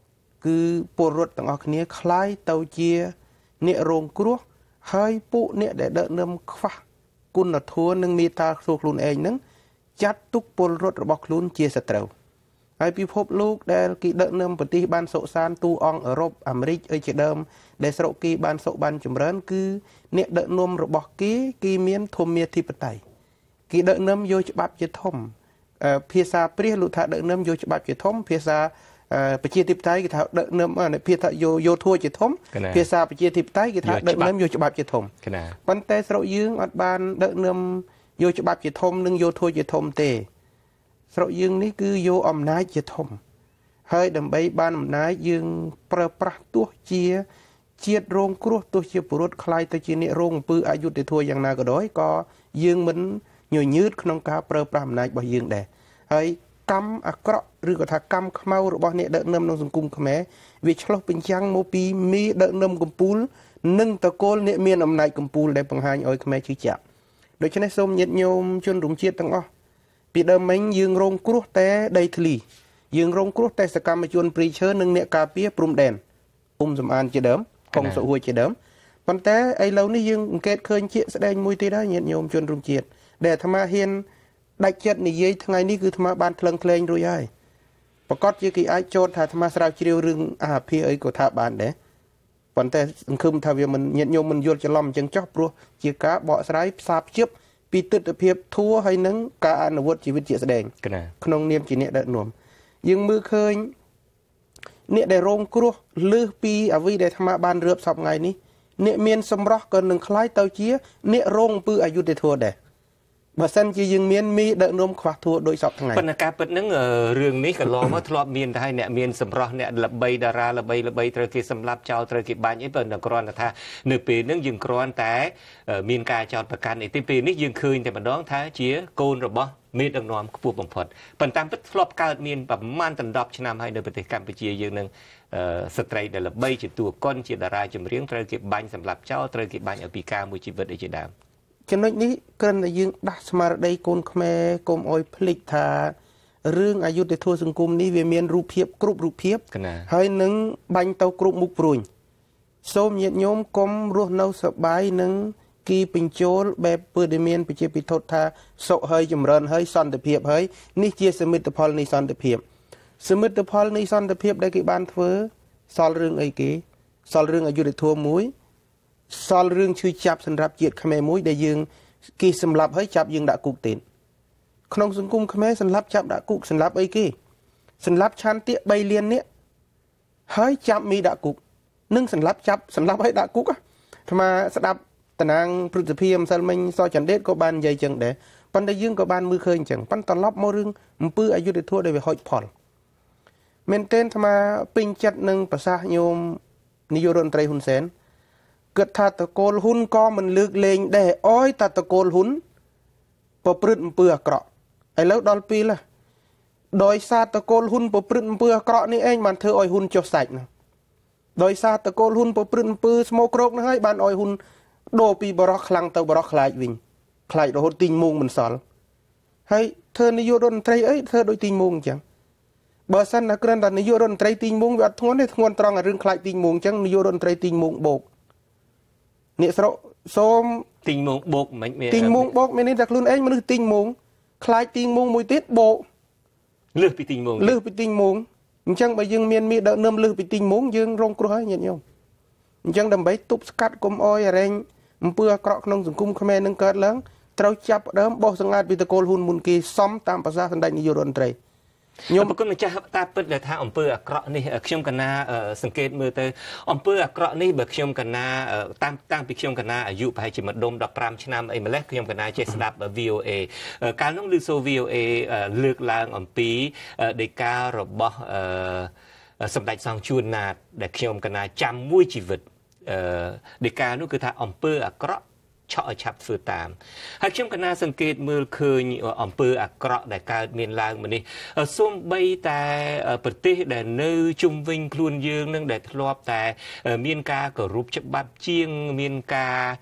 គឺពលរដ្ឋទាំងអស់គ្នាคล้ายទៅជាអ្នករងគ្រោះហើយពួកអ្នកដែលដឹកនាំខ្វះគុណធម៌និងមេត្តាខ្លួនខ្លួនឯងហ្នឹងចាត់ទុកពលរដ្ឋរបស់ខ្លួនជាសត្រូវហើយពិភពលោកដែលគេដឹកនាំប្រទេសបានសុខសាន្តទូអង្គអឺរ៉ុបអាមេរិកអីជាដើមដែលស្រុកគេបានសុខបានចម្រើនគឺអ្នកដឹកនាំរបស់គេគេមានធម្មាធិបតេយ្យគេដឹកនាំយកច្បាប់ជាធំភាសាព្រះលោកថាដឹកនាំយកច្បាប់ជាធំភាសាប្រជាធិបតេយ្យគេថាដឹកនាំភាសាយកយកធัวជាធំភាសាប្រជាធិបតេយ្យគេថាដឹកនាំយកច្បាប់ជាធំប៉ុន្តែស្រុកយើងអត់បានដឹកនាំយកច្បាប់ជាធំនិងយកធัวជាធំទេស្រុកយើងនេះគឺយកអំណាចជាធំហើយដើម្បីបានអំណាចយើងប្រើប្រាស់ទោះជាជាតិរងគ្រោះទោះជាពលរដ្ឋខ្លាយទៅជាអ្នករងអំពើអយុត្តិធម៌យ៉ាងណាក៏ដោយក៏យើងមិនញញើតក្នុងការប្រើប្រាស់អំណាចរបស់យើងដែរហើយកម្មអាក្រក់ឬក៏ថាកម្មខ្មៅរបស់អ្នកដឹកនាំក្នុងសង្គមខ្មែរវាឆ្លុះបញ្ចាំងមកពីមេដឹកនាំកម្ពុជានិងតកូលអ្នកមានអំណាចកម្ពុជាដែលបង្ហាញឲ្យខ្មែរជឿជាក់ដូច្នេះសូមញាតិញោមជនរួមជាតិទាំងអស់ពីដើមមិញយើងរងគ្រោះតែដីធ្លីយើងរងគ្រោះតែសកម្មជនព្រីឈើនិងអ្នកការពារព្រំដែនអ៊ុំសំអានជាដើមកងសុហួយជាដើមប៉ុន្តែឥឡូវនេះយើងអង្កេតឃើញជាស្ដែងមួយទៀតហើយញាតិញោមជនរួមជាតិដែលអាត្មាហ៊ានដាច់ចិត្តនិយាយថ្ងៃនេះគឺអាត្មាបានថ្លឹងថ្លែងរួចហើយប្រកាសជាគេអាចចោទថាអាត្មាស្រាវជ្រាវរឿងអាហាភិអីក៏ថាបានដែរប៉ុន្តែសង្ឃឹមថាវាមិនញាតិញោមមិនយល់ច្រឡំអញ្ចឹងចោះព្រោះជាការបកស្រាយផ្សារភ្ជាប់ពីទស្សនវិជ្ជាធัวហើយនឹងការអនុវត្តជីវិតជាស្ដែងក្នុងនាមជាអ្នកដឹកនាំយើងមើលឃើញអ្នកដែលរងគ្រោះលើសពីអ្វីដែលអាត្មាបានរៀបសពថ្ងៃនេះអ្នកមានសម្រស់ក៏នឹងคล้ายទៅជាអ្នករងអំពើអយុត្តិធម៌ដែរបើសិនជាយើងមានមីដឹកនាំខ្វះធัวដោយសពថ្ងៃប៉ុន្តែការពិតហ្នឹងរឿងនេះក៏ឡងមកធ្លាប់មានតែអ្នកមានសម្រស់អ្នកល្បីតារាល្បីល្បីត្រូវគេសម្លាប់ចោលត្រូវគេបាញ់អីប៉ុន្តែគ្រាន់តែថានៅពេលហ្នឹងយើងគ្រាន់តែមានការចោទប្រកាន់អីទេពេលនេះយើងឃើញតែម្ដងថាជាកូនរបស់មេដឹកនាំខ្ពស់បំផុតប៉ុន្តែពិតធ្លាប់កើតមានប្រមាណដណ្ដប់ឆ្នាំហើយនៅប្រទេសកម្ពុជាយើងនឹងស្ត្រីដែលល្បីជាតួកុនជាតារាចម្រៀងត្រូវគេបាញ់សម្លាប់ចោលត្រូវគេបាញ់ឲ្យពិការមួយជីវិតអីជាដើមចំណុចនេះគ្រាន់តែយើងដាស់ស្មារតីកូនខ្មែរកុំអោយភ្លេចថារឿងអយុត្តិធម៌សង្គមនេះវាមានរូបភាពគ្រប់រូបភាពហើយនឹងបាញ់ទៅគ្រប់មុខព្រួញសូមញាតិញោមកុំរស់នៅសប្បាយនឹងគីបញ្ចូលបែបពើដែលមានប្រជាពិធថាសុខហើយចម្រើនហើយសន្តិភាពហើយនេះជាសមិទ្ធផលនៃសន្តិភាពសមិទ្ធផលនៃសន្តិភាពដែលគេបានធ្វើសល់រឿងអីគេសល់រឿងអយុត្តិធម៌មួយសល់រឿងឈឺចាប់សម្រាប់ជាតិខ្មែរមួយដែលយើងគេសម្លាប់ហើយចាប់យើងដាក់គុកទៀតក្នុងសង្គមខ្មែរសម្លាប់ចាប់ដាក់គុកសម្លាប់អីគេសម្លាប់ឆានទាបីលាននេះហើយចាប់មីដាក់គុកនឹងសម្លាប់ចាប់សម្លាប់ឲ្យដាក់គុកអាថ្មស្ដាប់តំណាងព្រឹទ្ធសភាម្សិលមិញសចន្ទដេតក៏បាននិយាយចឹងដែរប៉ុន្តែយើងក៏បានមើលឃើញចឹងប៉ុន្តែត្រឡប់មករឿងអំពើអយុត្តិធម៌ដែលវាហុចផលមែនទែនថ្មពេញចិត្តនឹងប្រសាសន៍ញោមនាយករដ្ឋមន្ត្រីហ៊ុនសែនគិតថាតកូលហ៊ុនក៏មិនលើកលែងដែរអោយតែតកូលហ៊ុនប្រព្រឹត្តអំពើអាក្រក់ឥឡូវដល់ពេលណាដោយសារតកូលហ៊ុនប្រព្រឹត្តអំពើអាក្រក់នេះឯងបានធ្វើឲ្យហ៊ុនចុះសាច់ណាដោយសារតកូលហ៊ុនប្រព្រឹត្តអំពើស្មោកគ្រោកហ្នឹងហើយបានឲ្យហ៊ុនដូរពីបរោះខ្លាំងទៅបរោះខ្លាចវិញខ្លាចរហូតទីងមុងមិនសល់ហើយធ្វើនាយករដ្ឋមន្ត្រីអីធ្វើដូចទីងមុងអញ្ចឹងបើសិនតែគ្រាន់តែនាយករដ្ឋមន្ត្រីទីងមុងវាអត់ធ្ងន់ទេធ្ងន់ត្រង់រឿងខ្លាចទីងមុងអញ្ចឹងនាយករដ្ឋមន្ត្រីទីងមុងបោកអ្នកស្រុកសូមទីងមុងបោកមិនមែនទីងមុងបោកមាននេះតែខ្លួនឯងមនុស្សទីងមុងខ្លាចទីងមុងមួយទៀតបោកលើសពីទីងមុងលើសពីទីងមុងអញ្ចឹងបើយើងមានមានដឹកនាំលើសពីទីងមុងយើងរងគ្រោះហើយញាតិញោមអញ្ចឹងដើម្បីទប់ស្កាត់កុំអោយរែងអំពើអាក្រក់ក្នុងសង្គមខ្មែរនឹងកើតឡើងត្រូវចាប់ដើមបោះសង្កាត់ពីតកូលហ៊ុនមុនគេសំតាមភាសាសម្ដេចនាយករដ្ឋមន្ត្រីខ្ញុំប្រគុណម្ចាស់តាពិតដែលថាអំពើអាក្រក់នេះខ្ញុំកណាសង្កេតមើលទៅអំពើអាក្រក់នេះបើខ្ញុំកណាតាមតាំងពីខ្ញុំកណាអាយុប្រហែលជាម្ដុំដប់ប្រាំឆ្នាំអីម្លេះខ្ញុំកណាចេះស្ដាប់ វី អូ អេ កាលនោះឮសូ វី អូ អេ លើកឡើងអំពីដីការបស់សម្ដេចសង្ឃជួនណាតដែលខ្ញុំកណាចាំមួយជីវិតដីកានោះគឺថាអំពើអាក្រក់ឆក់ឲ្យឆាប់ធ្វើតាមហើយខ្ញុំកណាសង្កេតមើលឃើញអំពើអាក្រក់ដែលកើតមានឡើងមកនេះសូម្បីតែប្រទេសដែលនៅជុំវិញខ្លួនយើងនឹងដែលធ្លាប់តែមានការគោរពច្បាប់ជាងមានការ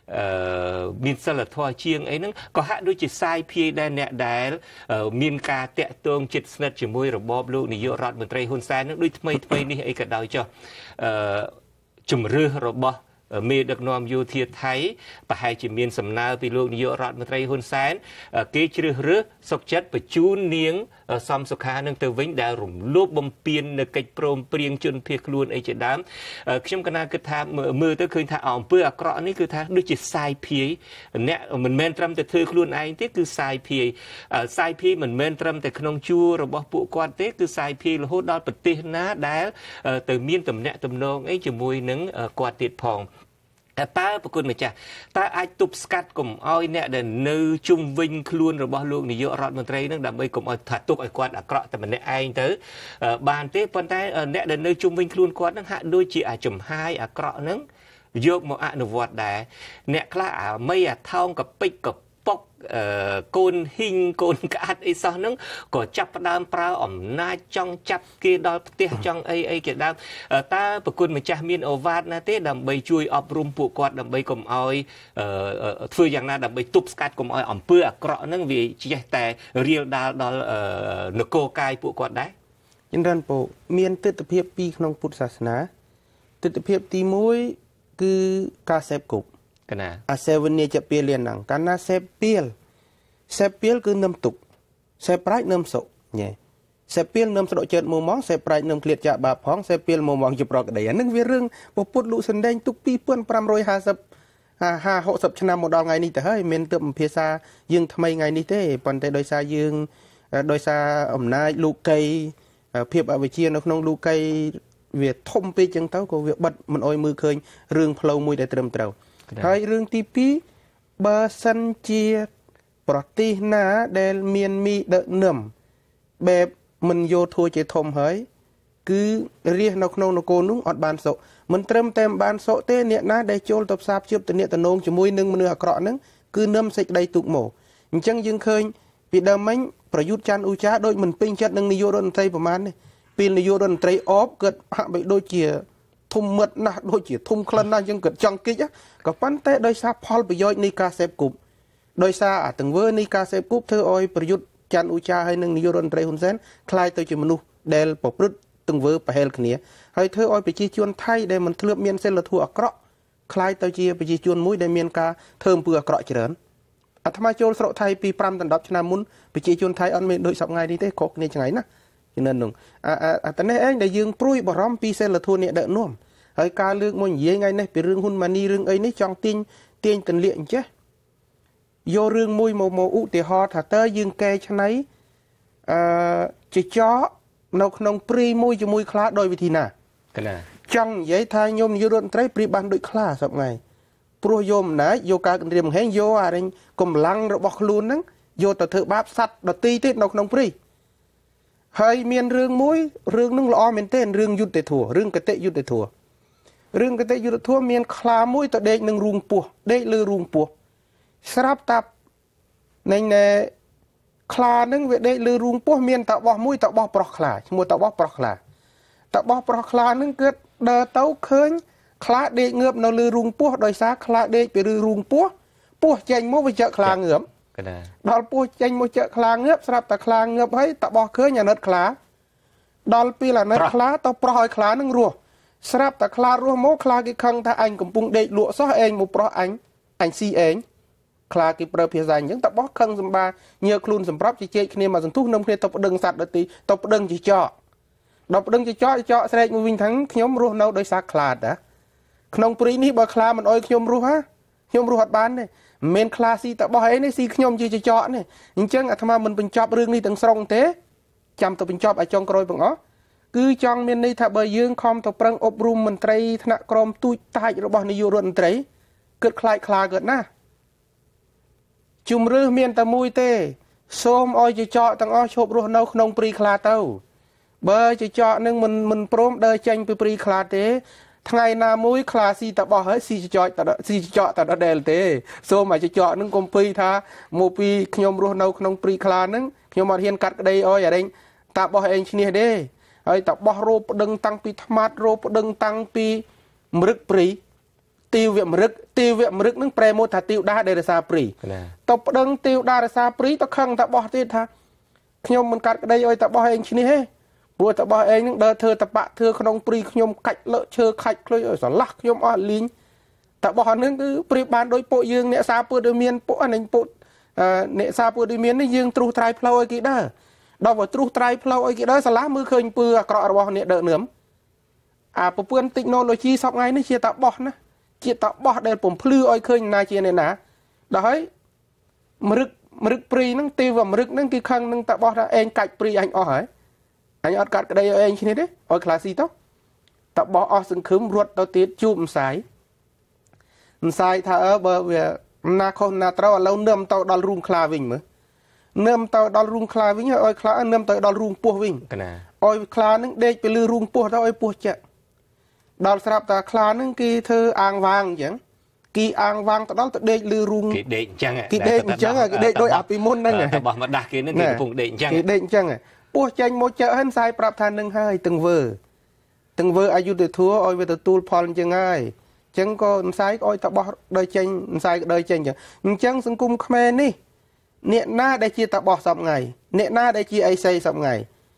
មានសិលធម៌ជាងអីហ្នឹងក៏ហាក់ដូចជាសាយភាយដែរអ្នកដែលមានការតាក់ទងជិតស្និទ្ធជាមួយរបបលោកនាយករដ្ឋមន្ត្រីហ៊ុនសែនហ្នឹងដូចថ្មីថ្មីនេះអីក៏ដោយចុះជំរឿសរបស់មេដឹកនាំយោធាថៃប្រហែលជាមានសំណើពីលោកនាយករដ្ឋមន្ត្រីហ៊ុនសែនគេជ្រើសរើសសុកចិត្តបញ្ជូននាងសំសុខានឹងទៅវិញដែលរំលោភបំពាននៅកិច្ចព្រមព្រៀងជនភៀសខ្លួនអីជាដើមខ្ញុំកណាគិតថាមើលទៅឃើញថាអំពើអាក្រក់នេះគឺថាដូចជាសាយភាយអ្នកមិនមែនត្រឹមតែធ្វើខ្លួនឯងទេគឺសាយភាយសាយភាយមិនមែនត្រឹមតែក្នុងជួររបស់ពួកគាត់ទេគឺសាយភាយរហូតដល់ប្រទេសណាដែលទៅមានទំនាក់ទំនងអីជាមួយនឹងគាត់ទៀតផងតែតើប្រគុណម្ចាស់តើអាចទប់ស្កាត់កុំឲ្យអ្នកដែលនៅជុំវិញខ្លួនរបស់លោកនាយករដ្ឋមន្ត្រីនឹងដើម្បីកុំឲ្យថាទុកឲ្យគាត់អាក្រក់តែម្នាក់ឯងទៅបានទេប៉ុន្តែអ្នកដែលនៅជុំវិញខ្លួនគាត់នឹងហាក់ដូចជាអាចចំហាយអាក្រក់នឹងយកមកអនុវត្តដែរអ្នកខ្លះអាមីអាថោងកពេចកពុកកូនហ៊ីងកូនក្អាត់អីសោះហ្នឹងក៏ចាប់ផ្ដើមប្រើអំណាចចង់ចាប់គេដល់ផ្ទះចង់អីអីគេដើមតើប្រគុណម្ចាស់មានអូវ៉ាតណាទេដើម្បីជួយអប់រំពួកគាត់ដើម្បីកុំឲ្យធ្វើយ៉ាងណាដើម្បីទប់ស្កាត់កុំឲ្យអំពើអាក្រក់ហ្នឹងវាចេះតែរៀលដាលដល់នគរកាយពួកគាត់ដែរជំរានពូមានទិដ្ឋភាពពីរក្នុងពុទ្ធសាសនាទិដ្ឋភាពទីមួយគឺការសេពគប់កណាអាសេវនីជាពីលៀនហ្នឹងកាលណាសេពពីលសេពពីលគឺនឹមទុកសេពប្រាច់នឹមសុញ៉េសេពពីលនឹមស្ដកចិត្តមួយម៉ងសេពប្រាច់នឹមក្លៀតចាក់បាបផងសេពពីលមួយម៉ងជាប្រកដីអានឹងវារឿងពុទ្ធលោកសណ្ដែងទុកពីរពាន់ប្រាំរយហាសិប ហាហកសិបឆ្នាំមកដល់ថ្ងៃនេះទៅហើយមានទើបភាសាយើងថ្មីថ្ងៃនេះទេប៉ុន្តែដោយសារយើងដោយសារអំណាចលោកកៃភាពអវិជ្ជានៅក្នុងលោកកៃវាធំពេកចឹងទៅក៏វាបិទមិនអោយមើលឃើញរឿងផ្លូវមួយដែលត្រឹមត្រូវហើយរឿងទីពីរបើសិនជាប្រទេសណាដែលមានមីដឹកនាំបែបមិនយកធួជាធំហើយគឺរះនៅក្នុងនគរនោះអត់បានសុខមិនត្រឹមតែបានសុខទេអ្នកណាដែលចូលទៅផ្សារភ្ជាប់ទៅអ្នកតំណងជាមួយនឹងមនុស្សអាក្រក់ហ្នឹងគឺនឹមសេចក្តីទុកមកអញ្ចឹងយើងឃើញពីដើមមិញប្រយុទ្ធច័ន្ទឧចាដូចមិនពេញចិត្តនឹងនាយករដ្ឋមន្ត្រីប្រហែលនេះពេលនាយករដ្ឋមន្ត្រីអបគាត់ហាក់បីដូចជាធំមិត្តណាស់ដូចជាធំក្លិនណាស់អញ្ចឹងគាត់ចង់គិចក៏ប៉ុន្តែដោយសារផលប្រយោជន៍នៃការសេពគប់ដោយសារអាទង្វើនៃការសេពគប់ធ្វើឲ្យប្រយុទ្ធច័ន្ទឧចាហើយនឹងនាយករដ្ឋមន្ត្រីហ៊ុនសែនคล้ายទៅជាមនុស្សដែលប្រព្រឹត្តទង្វើប្រហែលគ្នាហើយធ្វើឲ្យប្រជាជនថៃដែលមិនធ្លាប់មានសិលធម៌អាក្រក់คล้ายទៅជាប្រជាជនមួយដែលមានការធ្វើអំពើអាក្រក់ច្រើនអាត្មាចូលស្រុកថៃពីប្រាំដល់ដប់ឆ្នាំមុនប្រជាជនថៃអត់មានដូចសប្ងៃនេះទេខុសគ្នាឆ្ងាយណាស់ជំនិននោះអាតែនេះឯងដែលយើងព្រួយបារម្ភពីសិលធម៌អ្នកដឹកនាំហើយការលើកមកនិយាយថ្ងៃនេះពីរឿងហ៊ុនម៉ាណីរឿងអីនេះចង់ទាញទាញទន្លាក់អញ្ចេះយករឿងមួយមកមកឧទាហរណ៍ថាតើយើងកែច្នៃអឺជាចោនៅក្នុងព្រីមួយជាមួយខ្លាដោយវិធីណាកណាចង់និយាយថាញោមនាយករដ្ឋមន្ត្រីព្រីបានដូចខ្លាសពថ្ងៃព្រោះយកអំណាចយកការគម្រាមកំហែងយកអារែងកម្លាំងរបស់ខ្លួនហ្នឹងយកទៅធ្វើបាបសត្វដទៃទៀតនៅក្នុងព្រីហើយមានរឿងមួយរឿងនឹងល្អមែនទែនរឿងយុទ្ធធម៌រឿងកតិយុទ្ធធម៌រឿងកតិយុទ្ធធម៌មានខ្លាមួយទៅដេកនឹងរូងពោះដេកលើរូងពោះស្រាប់តានឹងណែខ្លានឹងវាដេកលើរូងពោះមានតបោះមួយតបោះប្រុសខ្លាឈ្មោះតបោះប្រុសខ្លាតបោះប្រុសខ្លានឹងគឺដើរទៅឃើញខ្លាដេកងើបនៅលើរូងពោះដោយសារខ្លាដេកពីរូងពោះពោះចេញមកវាចាក់ខ្លាងើបដល់ពោះចេញមកចាក់ខ្លាងើបស្រាប់តែខ្លាងើបហើយតបោះឃើញអាណិតខ្លាដល់ពេលអាណិតខ្លាទៅប្រោះឲ្យខ្លានឹងរស់ស្រាប់តែខ្លារស់មកខ្លាគេខឹងថាអញកំពុងដេកលក់សោះឯងមកប្រោះអញអញស៊ីឯងខ្លាគេប្រើភាសាអញ្ចឹងតបោះខឹងសម្បាញើខ្លួនសម្រាប់ជជែកគ្នាមកសន្ទុះនឹងគ្នាទៅប្តឹងសัตว์ដទៃទៅប្តឹងជាចកដល់ប្តឹងជាចកចកស្រែកមួយវិញថាខ្ញុំរស់នៅដោយសារខ្លាតាក្នុងព្រៃនេះបើខ្លាមិនអោយខ្ញុំរស់ហ่าខ្ញុំរស់អត់បានទេមិនមែនខ្លាស៊ីតបោះអីនេះស៊ីខ្ញុំជាចកនេះអញ្ចឹងអាត្មាមិនបញ្ចប់រឿងនេះទាំងស្រុងទេចាំទៅបញ្ចប់ឲ្យចុងក្រោយបងអស់គឺចង់មានន័យថាបើយើងខំទៅប្រឹងអប់រំមន្ត្រីថ្នាក់ក្រមទូចតាចរបស់នាយករដ្ឋមន្ត្រីគិតខ្លាចខ្លាកើតណាជំរឿសមានតែមួយទេសូមឲ្យចចកទាំងអស់ឈប់រស់នៅក្នុងព្រីខ្លាទៅបើចចកនឹងមិនមិនព្រមដើរចេញពីព្រីខ្លាទេថ្ងៃណាមួយខ្លាស៊ីតបោះហើយស៊ីចចកតស៊ីចចកតដដែលទេសូមឲ្យចចកនឹងកុំភ័យថាមកពីខ្ញុំរស់នៅក្នុងព្រីខ្លានឹងខ្ញុំអត់ហ៊ានកាត់ក្តីអោយអារែងតាបោះឯងឈ្នះទេហើយតបោះរោប្តឹងតាំងពីថ្មាត់រោប្តឹងតាំងពីមរឹកព្រី tiêu viện mực tiêu viện mực nâng pre mô thà tiêu đa để ra pri tập đăng tiêu đa để ra pri ta khăng ta bỏ tiết tha nhom mình cắt đây ơi ta bỏ anh chi hết bùa ta bỏ anh nâng đờ thưa ta bạ thưa không pri nhom cạch lợ chơi cạch lôi ở sỏ lắc nhom ở lính ta bỏ nâng cứ pri ban đôi bộ dương nè xa bùa đôi miên bộ anh bộ nè xa bùa đôi miên này dương tru trai flow ấy kỹ đó đó vào tru trai flow ấy kỹ đó sả lá mưa khơi bùa cọ bỏ nè đỡ nướm à bộ phương technology sắp ngay nó chia ta bỏ nè chia ta bỏ đểผมพลื้อឲ្យឃើញណាជាណាដល់ហើយមរឹកមរឹកព្រីហ្នឹងទីវមរឹកហ្នឹងគឺខឹងនឹងតាបោះថាឯងកាច់ព្រីអញអស់ហើយអញអត់កាត់ក្តីឲ្យឯងឈ្នេះទេឲ្យខ្លាស៊ីទៅតាបោះអស់សង្ឃឹមរត់ទៅទៀតជួបម្សាយម្សាយថាអើបើវាណាខុសណាត្រូវឥឡូវនឹមទៅដល់រូងខ្លាវិញមើលនឹមទៅដល់រូងខ្លាវិញឲ្យខ្លានឹមទៅដល់រូងពោះវិញកណាឲ្យខ្លាហ្នឹងដេកទៅលើរូងពោះទៅឲ្យពោះចាក់ដល់ស្រាប់តាខ្លាហ្នឹងគេធ្វើអាងវាងអញ្ចឹងគេអាងវាងទៅដល់ទៅដេកលើរូងគេដេកអញ្ចឹងគេដេកអញ្ចឹងគេដេកដោយអាពីមុនហ្នឹងបោះមកដាស់គេហ្នឹងគេកំពុងដេកអញ្ចឹងគេដេកអញ្ចឹងពោះចេញមកចើហើយផ្សាយប្រាប់ថានឹងហើយទាំងវើទាំងវើអយុធធัวឲ្យវាទទួលផលអញ្ចឹងហើយអញ្ចឹងក៏ផ្សាយឲ្យតបោះដោយចេញផ្សាយដោយចេញអញ្ចឹងអញ្ចឹងសង្គមខ្មែរនេះអ្នកណាដែលជាតបោះសពថ្ងៃអ្នកណាដែលជាអីសីសពថ្ងៃ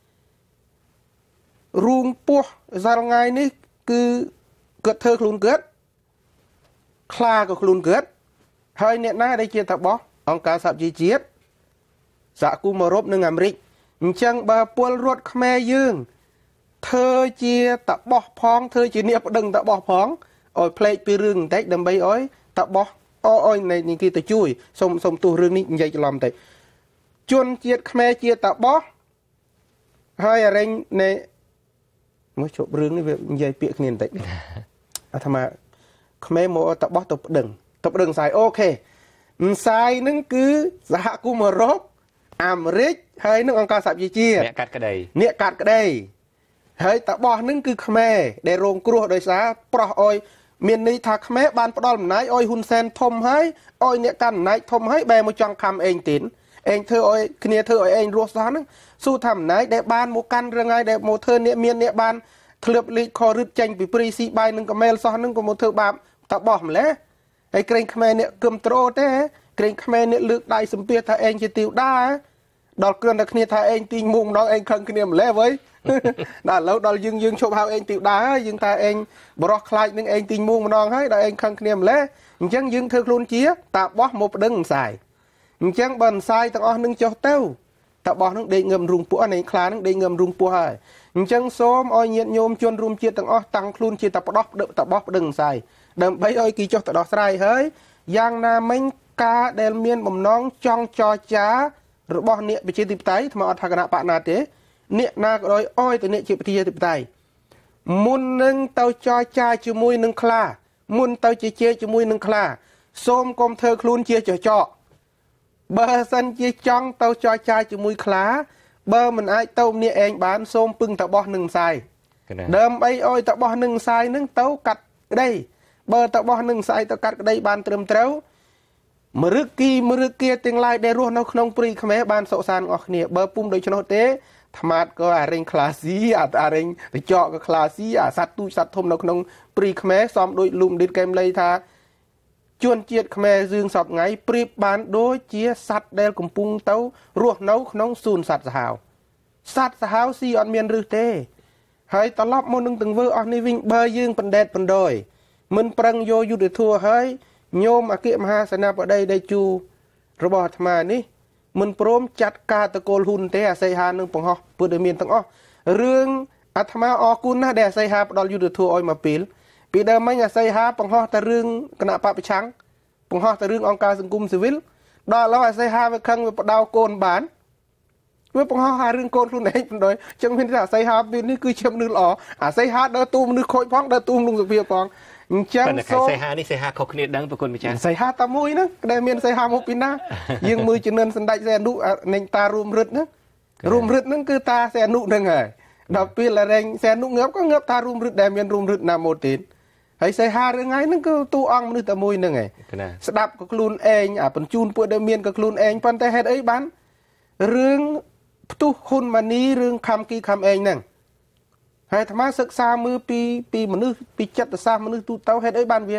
រូងពោះសល់ថ្ងៃនេះគឺគាត់ធ្វើខ្លួនគាត់ខ្លាក៏ខ្លួនគាត់ហើយអ្នកណាដែលជាតបោះអង្គការសហជីវជាតិសហគមន៍អឺរ៉ុបនិងអាមេរិកអញ្ចឹងបើពលរដ្ឋខ្មែរយើងធ្វើជាតបោះផងធ្វើជាអ្នកប្តឹងតបោះផងឲ្យផ្លេចពីរឿងបន្តិចដើម្បីឲ្យតបោះអអុយនៃគេទៅជួយសុំសុំទោះរឿងនេះនិយាយច្រឡំបន្តិចជនជាតិខ្មែរជាតបោះហើយអរិញនៃមកជប់រឿងនេះវានិយាយពាក្យគ្នាបន្តិចអាត្មាខ្មែរមកតបោះទៅប្តឹងទៅប្តឹងសាយអូខេសាយហ្នឹងគឺសហគមន៍អឺរ៉ុបអាមេរិកហើយនឹងអង្គការសហជីវជាតិអ្នកកាត់ក្តីអ្នកកាត់ក្តីហើយតបោះហ្នឹងគឺខ្មែរដែលរងគ្រោះដោយសារប្រោះអុយមានន័យថាខ្មែរបានផ្ដល់អំណាចឲ្យហ៊ុនសែនធំហើយឲ្យអ្នកកាន់អំណាចធំហើយបែរមកចង់ខំឯងទីនឯងធ្វើឲ្យគ្នាធ្វើឲ្យឯងរស់សោះហ្នឹងសួរថាអំណាចដែលបានមកកាន់រឿងហើយដែលមកធ្វើអ្នកមានអ្នកបានធ្លាប់លេខខរឹតចេញពីព្រីស៊ីបាយនឹងកមែលសោះហ្នឹងក៏មកធ្វើបាបតបោះម្លេះហើយក្រែងខ្មែរអ្នកគឹមត្រូទេក្រែងខ្មែរអ្នកលើកដៃសំភារថាឯងជាទីវតាដល់គ្រាន់តែគ្នាថាឯងទីងមុំម្ដងឯងខឹងគ្នាម្លេះវើយដល់ឥឡូវដល់យើងយើងឈប់ហៅឯងទីវតាហើយយើងថាឯងបរោះខ្លាចនឹងឯងទីងមុំម្ដងហើយដល់ឯងខឹងគ្នាម្លេះអញ្ចឹងយើងធ្វើខ្លួនជាតាបោះមកប្តឹងផ្សាយអញ្ចឹងបើផ្សាយទាំងអស់នឹងចុះទៅតាបោះនឹងដេកងឹមរូងពោះនេះខ្លានឹងដេកងឹមរូងពោះហើយអញ្ចឹងសូមឲ្យញាតិញោមជនរួមជាតិទាំងអស់តាំងខ្លួនជាតាបដោះតាបោះប្តឹងផ្សាយដើម្បីឲ្យគេចុះទៅដោះស្រាយហើយយ៉ាងណាមិញការដែលមានបំណងចង់ចរចារបស់អ្នកប្រជាធិបតេយ្យថ្មអត់ថាគណៈបកណាទេអ្នកណាក៏ដោយអោយទៅអ្នកជាប្រជាធិបតេយ្យមុននឹងទៅចរចាជាមួយនឹងខ្លាមុនទៅជជែកជាមួយនឹងខ្លាសូមកុំធ្វើខ្លួនជាចចកបើសិនជាចង់ទៅចរចាជាមួយខ្លាបើមិនអាចទៅម្នាក់ឯងបានសូមពឹងតបោះនឹងផ្សាយដើម្បីឲ្យតបោះនឹងផ្សាយនឹងទៅកាត់ក្តីបើតបោះនឹងផ្សាយទៅកាត់ក្តីបានត្រឹមត្រូវមរឹកគីមរឹកគៀទាំងឡាយដែលរស់នៅក្នុងព្រៃខ្មែរបានសុខសាន្តអស់គ្នាបើពុំដូច្នោះទេថ្មាតក៏អារិញក្លាស៊ីអាអារិញទៅចកក៏ក្លាស៊ីអាសត្វទូចសត្វធំនៅក្នុងព្រៃខ្មែរសំដូចលូមឌីតកែមលីថាជួនជាតិខ្មែរយើងសពថ្ងៃប្រៀបបានដូចជាសត្វដែលកំពុងទៅរស់នៅក្នុងសួនសត្វសាហាវសត្វសាហាវស៊ីអត់មានរឹសទេហើយត្រឡប់មកនឹងទាំងវើអស់នេះវិញបើយើងបណ្ដេតបណ្ដោយមិនប្រឹងយកយុទ្ធធัวហើយញោមអគ្គមហាសេនាបតីដេជូរបស់អាត្មានេះមិនព្រមចាត់ការតកូលហ៊ុនទេអាស័យហានឹងបង្ហោះពុទ្ធមានទាំងអស់រឿងអាត្មាអរគុណណាស់ដែលអាស័យហាផ្ដល់យុទ្ធធัวឲ្យមកពេលពីដើមមិញអាស័យហាបង្ហោះតែរឿងគណៈបពប្រឆាំងបង្ហោះតែរឿងអង្គការសង្គមស៊ីវិលដល់ឥឡូវអាស័យហាវាខឹងវាបដៅកូនបានវាបង្ហោះរឿងកូនខ្លួនឯងបណ្ដោយចឹងមានថាអាស័យហាពេលនេះគឺជាមនុស្សល្អអាស័យហាដើរទូមនុស្សខូចផងដើរទូមនុស្សសុភាផងអញ្ចឹងសូមសៃហានេះសៃហាខុសគ្នាដឹងប្រគុណម្ចាស់សៃហាតែមួយហ្នឹងដែលមានសៃហាមកពីណាយើងមើលជំនឿសម្ដេចសែនុនៃតារួមរឹតហ្នឹងរួមរឹតហ្នឹងគឺតាសែនុហ្នឹងហើយដល់ពេលរែងសែនុងើបក៏ងើបតារួមរឹតដែលមានរួមរឹតណាមកទៀតហើយសៃហារឿងហ្នឹងហ្នឹងគឺទូអង្គមនុស្សតែមួយហ្នឹងឯងស្ដាប់ក៏ខ្លួនឯងអាបញ្ជូនពួកដែលមានក៏ខ្លួនឯងប៉ុន្តែហេតុអីបានរឿងផ្ទុះហ៊ុនម៉ាណីរឿងខំគីខំឯងហ្នឹងហើយអាត្មាសិក្សាមើលពីពីមនុស្សពីចិត្តសាស្ត្រមនុស្សទូទៅហេតុអីបានវា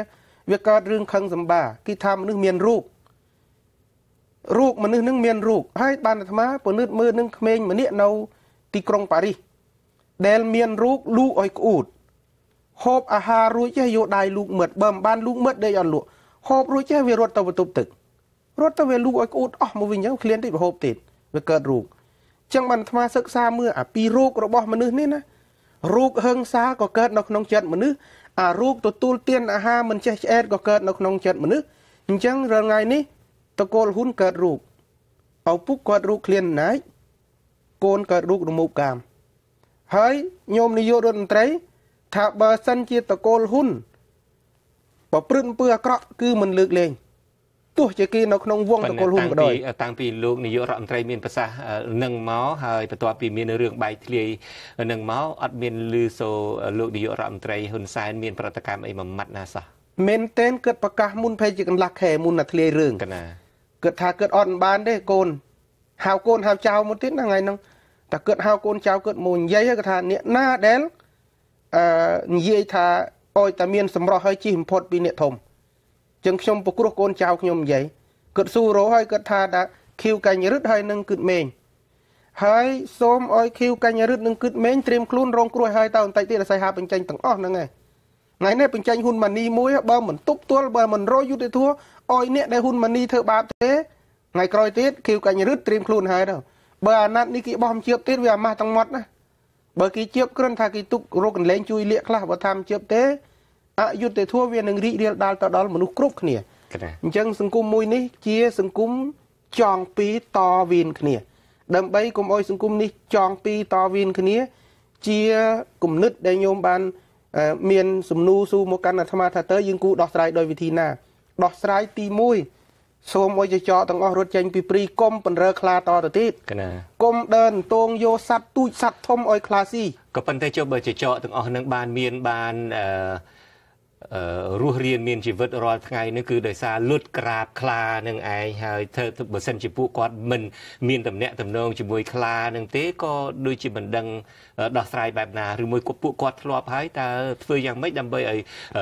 វាកើតរឿងខឹងសម្បាគេថាមនុស្សមានរូបរូបមនុស្សនឹងមានរូបហើយបានអាត្មាពនិតមើលនឹងក្មេងម្នាក់នៅទីក្រុងប៉ារីសដែលមានរូបលូកឲ្យក្អួតហូបអាហាររួចចេះយកដៃលូកមឹកបើមិនបានលូកមឹកដេកអត់លក់ហូបរួចចេះវារត់ទៅបន្ទប់ទឹករត់ទៅវាលូកឲ្យក្អួតអស់មកវិញអញ្ចឹងឃ្លានតិចហូបទៀតវាកើតរូបអញ្ចឹងបានអាត្មាសិក្សាមើលអាពីរូបរបស់មនុស្សនេះណារូបហឹង្សាក៏កើតនៅក្នុងចិត្តមនុស្សអារូបទទួលទានអាហារមិនចេះឆ្អែតក៏កើតនៅក្នុងចិត្តមនុស្សអញ្ចឹងរាល់ថ្ងៃនេះតកូលហ៊ុនកើតរូបឪពុកគាត់រូបឃ្លានណាស់កូនកើតរូបរមូបកាមហើយញោមនាយករដ្ឋមន្ត្រីថាបើសិនជាតកូលហ៊ុនប្រព្រឹត្តអំពើអាក្រក់គឺមិនលើកលែងទោះជាគេនៅក្នុងវងតកូលហ៊ុនក៏ដោយតាំងពីលោកនាយករដ្ឋមន្ត្រីមានប្រសាសន៍នឹងមកហើយបន្ទាប់ពីមានរឿងបែកធ្លាយនឹងមកអត់មានឮសូរលោកនាយករដ្ឋមន្ត្រីហ៊ុនសែនមានប្រតិកម្មអីមួយម៉ាត់ណាសោះមែនតែនគិតប្រកាសមុនភ័យជាកន្លះខែមុនណាធ្លាយរឿងកណាគិតថាគិតអត់បានទេកូនហៅកូនហៅចៅមកទៀតណាថ្ងៃហ្នឹងតែគិតហៅកូនចៅគិតមកនិយាយគាត់ថាអ្នកណាដែលអឺនិយាយថាអោយតែមានសម្រស់ហើយជិះបំផុតពីអ្នកធំចឹងខ្ញុំប្រគ្រោះកូនចៅខ្ញុំនិយាយគិតស៊ូរោហើយគិតថាដាក់ឃីវកញ្ញរិទ្ធហើយនឹងគិតមេងហើយសូមអោយឃីវកញ្ញរិទ្ធនឹងគិតមេងត្រៀមខ្លួនរងគ្រោះហើយតើបន្តិចទៀតអាស័យហាបញ្ចេញទាំងអស់ហ្នឹងឯងថ្ងៃនេះបញ្ចេញហ៊ុនម៉ាណីមួយបើមិនទប់ទល់បើមិនរយយុទ្ធធัวអោយអ្នកដែលហ៊ុនម៉ាណីធ្វើបាបទេថ្ងៃក្រោយទៀតឃីវកញ្ញរិទ្ធត្រៀមខ្លួនហើយទៅបើអាណត្តិនេះគេបោះជៀបទៀតវាអាម៉ាស់ទាំងមាត់ណាបើគេជៀបគ្រាន់ថាគេទុករកកន្លែងជួយលាកខ្លះបើថាមិនជៀបទេអយុត្តិធម៌វានឹងរីករាលដាលទៅដល់មនុស្សគ្រប់គ្នាអញ្ចឹងសង្គមមួយនេះជាសង្គមចងពីតវៀនគ្នាដើម្បីកុំអោយសង្គមនេះចងពីតវៀនគ្នាជាគំនិតដែលញោមបានមានសំណួរស៊ូមកកាន់អាត្មាថាតើយើងគូដោះស្រាយដោយវិធីណាដោះស្រាយទីមួយសូមអោយចចកទាំងអស់រត់ចេញពីព្រីកុំបណ្រើខ្លាតទៅទៀតកុំដើរតងយកសัตว์ទូចសัตว์ធំអោយខ្លាស៊ីក៏ប៉ុន្តែចុះបើចចកទាំងអស់នឹងបានមានបានអឺរស់រៀនមានជីវិតរាល់ថ្ងៃនេះគឺដោយសារលុតក្រាបខ្លានឹងឯងហើយធ្វើបើសិនជាពួកគាត់មិនមានតំណែងតំណងជាមួយខ្លានឹងទេក៏ដូចជាមិនដឹងដោះស្រាយបែបណាឬមួយពួកគាត់ធ្លាប់ហើយតើធ្វើយ៉ាងម៉េចដើម្បីឲ្យ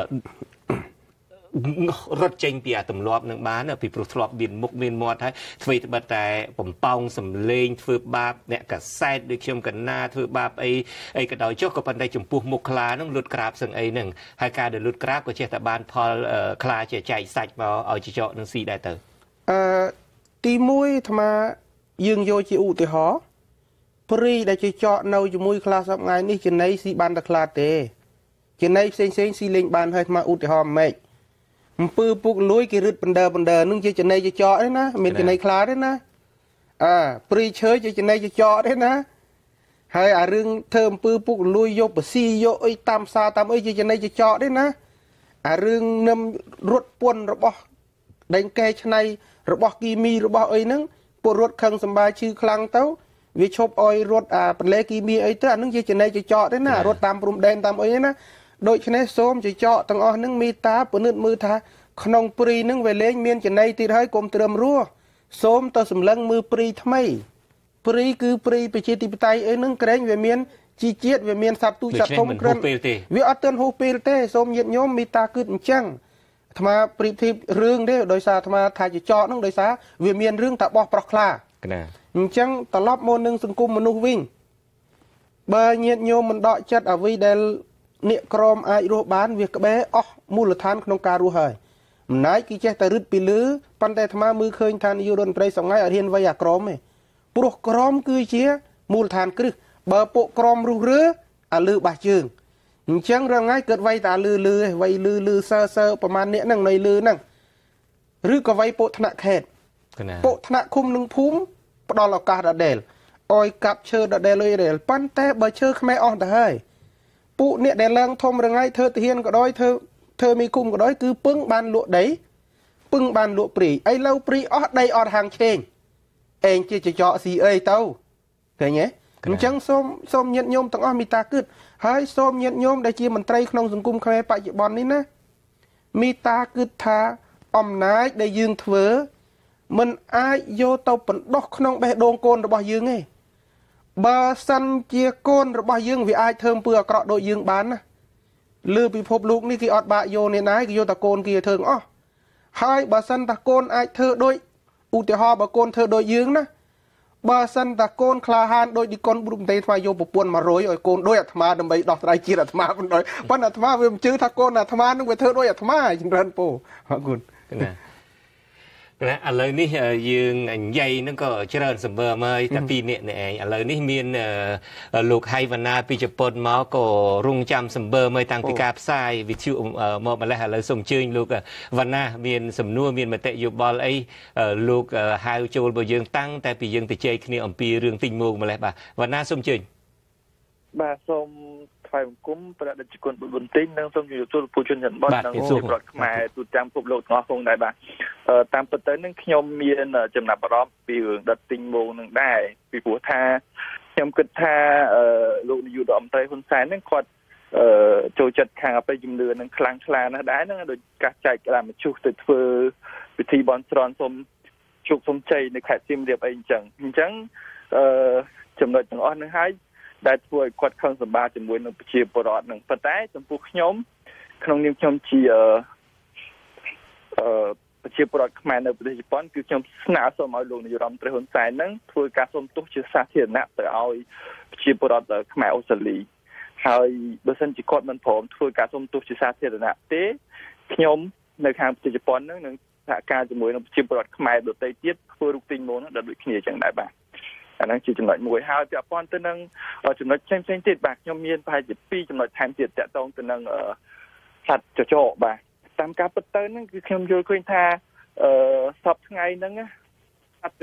រត់ចេញពីអាទម្លាប់នឹងបានពីព្រោះធ្លាប់មានមុខមានមាត់ហើយធ្វើត្បិតតែបំពងសំលេងធ្វើបាបអ្នកកសែតដូចខ្ញុំកណាធ្វើបាបអីអីក៏ដោយចុះក៏ប៉ុន្តែចំពោះមុខខ្លានឹងលុតក្រាបសឹងអីហ្នឹងហើយការដែលលុតក្រាបក៏ចេះតែបានផលខ្លាជាចែកសាច់មកឲ្យចចកនឹងស៊ីដែរទៅអឺទីមួយអាត្មាយើងយកជាឧទាហរណ៍ព្រីដែលចចកនៅជាមួយខ្លាសប្ងៃនេះចំណៃស៊ីបានតែខ្លាទេចំណៃផ្សេងផ្សេងស៊ីលេងបានហើយអាត្មាឧទាហរណ៍ម៉េចអំពើពុកលួយគេរឹតបណ្ដើបណ្ដើនឹងជាចំណៃចចកទេណាមានចំណៃខ្លាទេណាអើព្រីឈើជាចំណៃចចកទេណាហើយអារឿងធ្វើអំពើពុកលួយយកបស៊ីយកអីតាមផ្សារតាមអីជាចំណៃចចកទេណាអារឿងនឹមរត់ពន្ធរបស់ដែងកែឆ្នៃរបស់គីមីរបស់អីហ្នឹងពលរដ្ឋខឹងសម្បាឈឺខ្លាំងទៅវាឈប់អោយរត់អាបន្លែគីមីអីទៅអានឹងជាចំណៃចចកទេណារត់តាមព្រំដែនតាមអីណាដូច្នេះសូមចចកទាំងអស់នឹងមេត្តាពនិតមើលថាក្នុងព្រីនឹងវាលែងមានចំណៃទៀតហើយកុំត្រឹមរស់សូមទៅសម្លឹងមើលព្រីថ្មីព្រីគឺព្រីប្រជាធិបតេយ្យអីនឹងក្រែងវាមានជីជាតិវាមានសត្វទូចសត្វធំគ្រាន់វាអត់ទាន់ហូរពេលទេសូមញាតិញោមមេត្តាគិតអញ្ចឹងអាត្មាព្រីធីបរឿងទេដោយសារអាត្មាថាចចកនឹងដោយសារវាមានរឿងតែបោះប្រោះខ្លាណាអញ្ចឹងត្រឡប់មកនឹងសង្គមមនុស្សវិញបើញាតិញោមមិនដកចិត្តអ្វីដែលអ្នកក្រមអាចរស់បានវាក្បែរអស់មូលដ្ឋានក្នុងការរស់ហើយអំណាចគេចេះតែរឹតពីលើប៉ុន្តែអាត្មាមើលឃើញថានាយករដ្ឋមន្ត្រីសង្ហៃអត់ហ៊ានវាយអាក្រមទេព្រោះក្រមគឺជាមូលដ្ឋានគ្រឹះបើពួកក្រមរុះរើអាលឺបាសជើងអញ្ចឹងរងថ្ងៃកើតវាយតាលឺលឺឯងវាយលឺលឺសើសើប្រហែលអ្នកហ្នឹងនៅលឺហ្នឹងឬក៏វាយពួកថ្នាក់ខេត្តពួកថ្នាក់ឃុំនឹងភូមិផ្ដល់ឱកាសដដែលអោយកាប់ឈើដដែលលុយរែលប៉ុន្តែបើឈើខ្មែរអស់ទៅហើយពួកអ្នកដែលឡើងធំរងៃធ្វើទាហានក៏ដោយធ្វើធ្វើមីគុំក៏ដោយគឺពឹងបានលក់ដីពឹងបានលក់ព្រីឥឡូវព្រីអស់ដីអត់ហាងឆេងឯងជាចចកស៊ីអីទៅឃើញទេអញ្ចឹងសូមសូមញាតិញោមទាំងអស់មេត្តាគិតហើយសូមញាតិញោមដែលជាមន្ត្រីក្នុងសង្គមខ្មែរបច្ចុប្បន្ននេះណាមេត្តាគិតថាអំណាចដែលយើងធ្វើមិនអាចយកទៅបណ្ដោះក្នុងបេះដូងកូនរបស់យើងទេបើសិនជាកូនរបស់យើងវាអាចធ្វើអំពើអាក្រក់ដូចយើងបានណាលឺពិភពលោកនេះគេអត់បាក់យកនេះណាគេយកតកូនគេធ្វើអស់ហើយបើសិនតកូនអាចធ្វើដូចឧទាហរណ៍បើកូនធ្វើដូចយើងណាបើសិនតកូនក្លាហានដូចទីកូនព្រមតែថ្វាយយកប្រពន្ធ100ឲ្យកូនដូចអាត្មាដើម្បីដោះស្រាយជាតិអាត្មាមិនដូចប៉ុន្តែអាត្មាវាមិនជឿថាកូនអាត្មានឹងវាធ្វើដូចអាត្មាចម្រើនពូអរគុណណាណាឥឡូវនេះយើងនិយាយហ្នឹងក៏ច្រើនសម្បើមហើយតែពីរនាក់នេះឯងឥឡូវនេះមានលោកហៃវណ្ណាពីជប៉ុនមកក៏រងចាំសម្បើមហើយតាំងពីការផ្សាយវិទ្យុមកម្លេះឥឡូវសូមអញ្ជើញលោកវណ្ណាមានសំណួរមានមតិយោបល់អីលោកហៅចូលរបស់យើងតាំងតែពីយើងទៅជែកគ្នាអំពីរឿងទិញមួកម្លេះបាទវណ្ណាសូមអញ្ជើញបាទសូមថ្វាយបង្គំព្រះដេចគុណបុត្របន្ទិញនិងសូមជម្រាបសួរពលជនជនបទនិងប្រជាពលរដ្ឋខ្មែរទូទាំងពិភពលោកទាំងអស់ផងដែរបាទតាមពិតទៅនឹងខ្ញុំមានចំណាប់អារម្មណ៍ពីរឿងដុតទិញម៉ូងនឹងដែរពីព្រោះថាខ្ញុំគិតថាលោកនាយករដ្ឋមន្ត្រីហ៊ុនសែននឹងគាត់ចូលចិត្តខាងអបិយជំនឿនឹងខ្លាំងខ្លាណាស់ដែរហ្នឹងដោយការចែកក្តាមជុះទៅធ្វើពិធីបន់ស្រន់សូមជោគសូមជ័យនៅខេត្តសៀមរាបអីអញ្ចឹងអញ្ចឹងចំណុចទាំងអស់ហ្នឹងហើយដែលធ្វើឲ្យគាត់ខឹងសម្បាជាមួយនឹងប្រជាពលរដ្ឋនឹងប៉ុន្តែចំពោះខ្ញុំក្នុងនាមខ្ញុំជាអឺប្រជាពលរដ្ឋខ្មែរនៅប្រទេសជប៉ុនគឺខ្ញុំស្នើសុំឲ្យលោកនាយរដ្ឋមន្ត្រីហ៊ុនសែននឹងធ្វើការសុំទោសជាសាធារណៈទៅឲ្យប្រជាពលរដ្ឋខ្មែរអូស្ត្រាលីហើយបើសិនជាគាត់មិនព្រមធ្វើការសុំទោសជាសាធារណៈទេខ្ញុំនៅខាងប្រទេសជប៉ុននឹងនឹងសហការជាមួយនឹងប្រជាពលរដ្ឋខ្មែរដទៃទៀតធ្វើរូបទិញម៉ូនឹងដូចគ្នាចឹងដែរបាទអាហ្នឹងជាចំណុចមួយហើយពាក់ព័ន្ធទៅនឹងចំណុចផ្សេងផ្សេងទៀតបាទខ្ញុំមានប្រហែលជាពីរចំណុចថែមទៀតតាក់ទងទៅនឹងសត្វចចកបាទតាមការពិតទៅហ្នឹងគឺខ្ញុំយល់ឃើញថាអឺសពថ្ងៃហ្នឹងសត្វ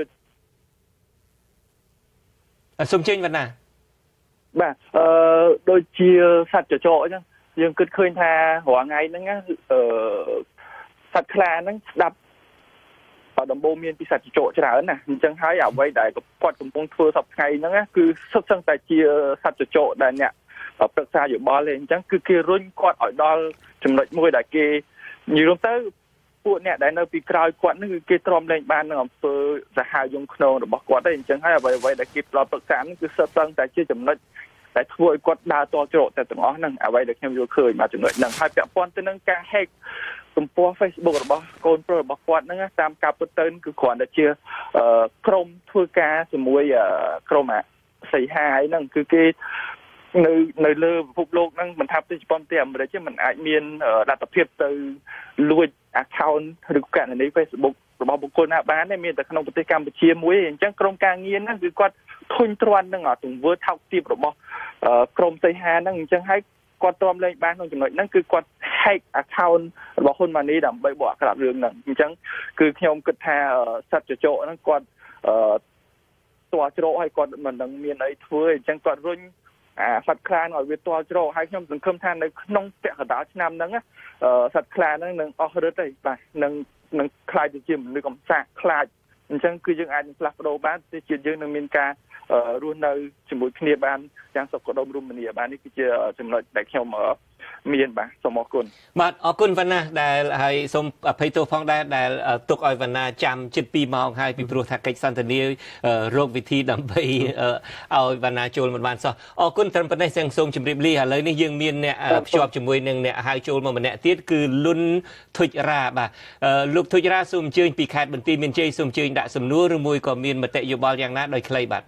សូមចេញវណ្ណាបាទអឺដូចជាសត្វចចកអញ្ចឹងយើងគិតឃើញថារាល់ថ្ងៃហ្នឹងអឺសត្វខ្លាហ្នឹងស្ដាប់ដំបូងមានពីសត្វចចកច្រើនណាអញ្ចឹងហើយអ្វីដែលគាត់កំពុងធ្វើសពថ្ងៃហ្នឹងគឺសុទ្ធសឹងតែជាសត្វចចកដែលអ្នកប្រឹក្សាយោបល់ទេអញ្ចឹងគឺគេរុញគាត់ឲ្យដល់ចំណុចមួយដែលគេនិយាយទៅពួកអ្នកដែលនៅពីក្រោយគាត់ហ្នឹងគឺគេទ្រាំលែងបាននឹងអំពើសាហាវយង់ខ្នងរបស់គាត់ទេអញ្ចឹងហើយអ្វីអ្វីដែលគេផ្ដល់ប្រឹក្សាហ្នឹងគឺសុទ្ធសឹងតែជាចំណុចដែលធ្វើឲ្យគាត់ដើរតច្រកតែទាំងអស់ហ្នឹងអ្វីដែលខ្ញុំយល់ឃើញមកចំណុចហ្នឹងហើយពាក់ព័ន្ធទៅនឹងការ hack ទំព័រ Facebook របស់កូនប្រុសរបស់គាត់ហ្នឹងតាមការពិតទៅគឺគ្រាន់តែជាក្រុមធ្វើការជាមួយក្រុមសីហាអីហ្នឹងគឺគេនៅនៅលើពិភពលោកហ្នឹងមិនថាប្រទេសជប៉ុនទេអាមេរិកទេมันអាចមានលទ្ធភាពទៅលួច account ឬកណនី Facebook របស់បុគ្គលណាបានទេមានតែក្នុងប្រទេសកម្ពុជាមួយអញ្ចឹងក្រុមការងារហ្នឹងគឺគាត់ធុញទ្រាន់នឹងទង្វើថោកទាបរបស់ក្រុមសីហាហ្នឹងអញ្ចឹងហើយគាត់ទ្រាំលែងបានក្នុងចំណុចហ្នឹងគឺគាត់ hack account របស់ហ៊ុនម៉ាណីដើម្បីបកក្រាបរឿងហ្នឹងអញ្ចឹងគឺខ្ញុំគិតថាសត្វចចកហ្នឹងគាត់តួច្រកហើយគាត់មិនដឹងមានអីធ្វើអញ្ចឹងគាត់រុញអាសត្វខ្លាឲ្យវាតល់ច្រកហើយខ្ញុំសង្ឃឹមថានៅក្នុងពាក់កណ្ដាលឆ្នាំហ្នឹងសត្វខ្លាហ្នឹងនឹងអស់រឹតទេបាទនឹងនឹងខ្លាចទៅជាមនុស្សកំសាកខ្លាចអញ្ចឹងគឺយើងអាចនឹងផ្លាស់ប្ដូរបានតែជាតិយើងនឹងមានការរស់នៅជាមួយគ្នាបានយ៉ាងសុខដុមរមនាបាននេះគឺជាចំណុចដែលខ្ញុំមានបាទសូមអរគុណបាទអរគុណវណ្ណាដែលហើយសូមអភ័យទោសផងដែរដែលទុកឲ្យវណ្ណាចាំជិតពីរម៉ោងហើយពីព្រោះថាកិច្ចសន្ទនារោគវិធីដើម្បីឲ្យវណ្ណាចូលមិនបានសោះអរគុណត្រឹមប៉ុណ្ណេះសូមជម្រាបលាឥឡូវនេះយើងមានអ្នកភ្ជាប់ជាមួយនឹងអ្នកហៅចូលមកម្នាក់ទៀតគឺលុនធុចរាបាទលោកធុចរាសូមអញ្ជើញពីខេត្តបន្ទាយមានជ័យសូមអញ្ជើញដាក់សំណួរឬមួយក៏មានមតិយោបល់យ៉ាងណាដោយខ្លីបាទ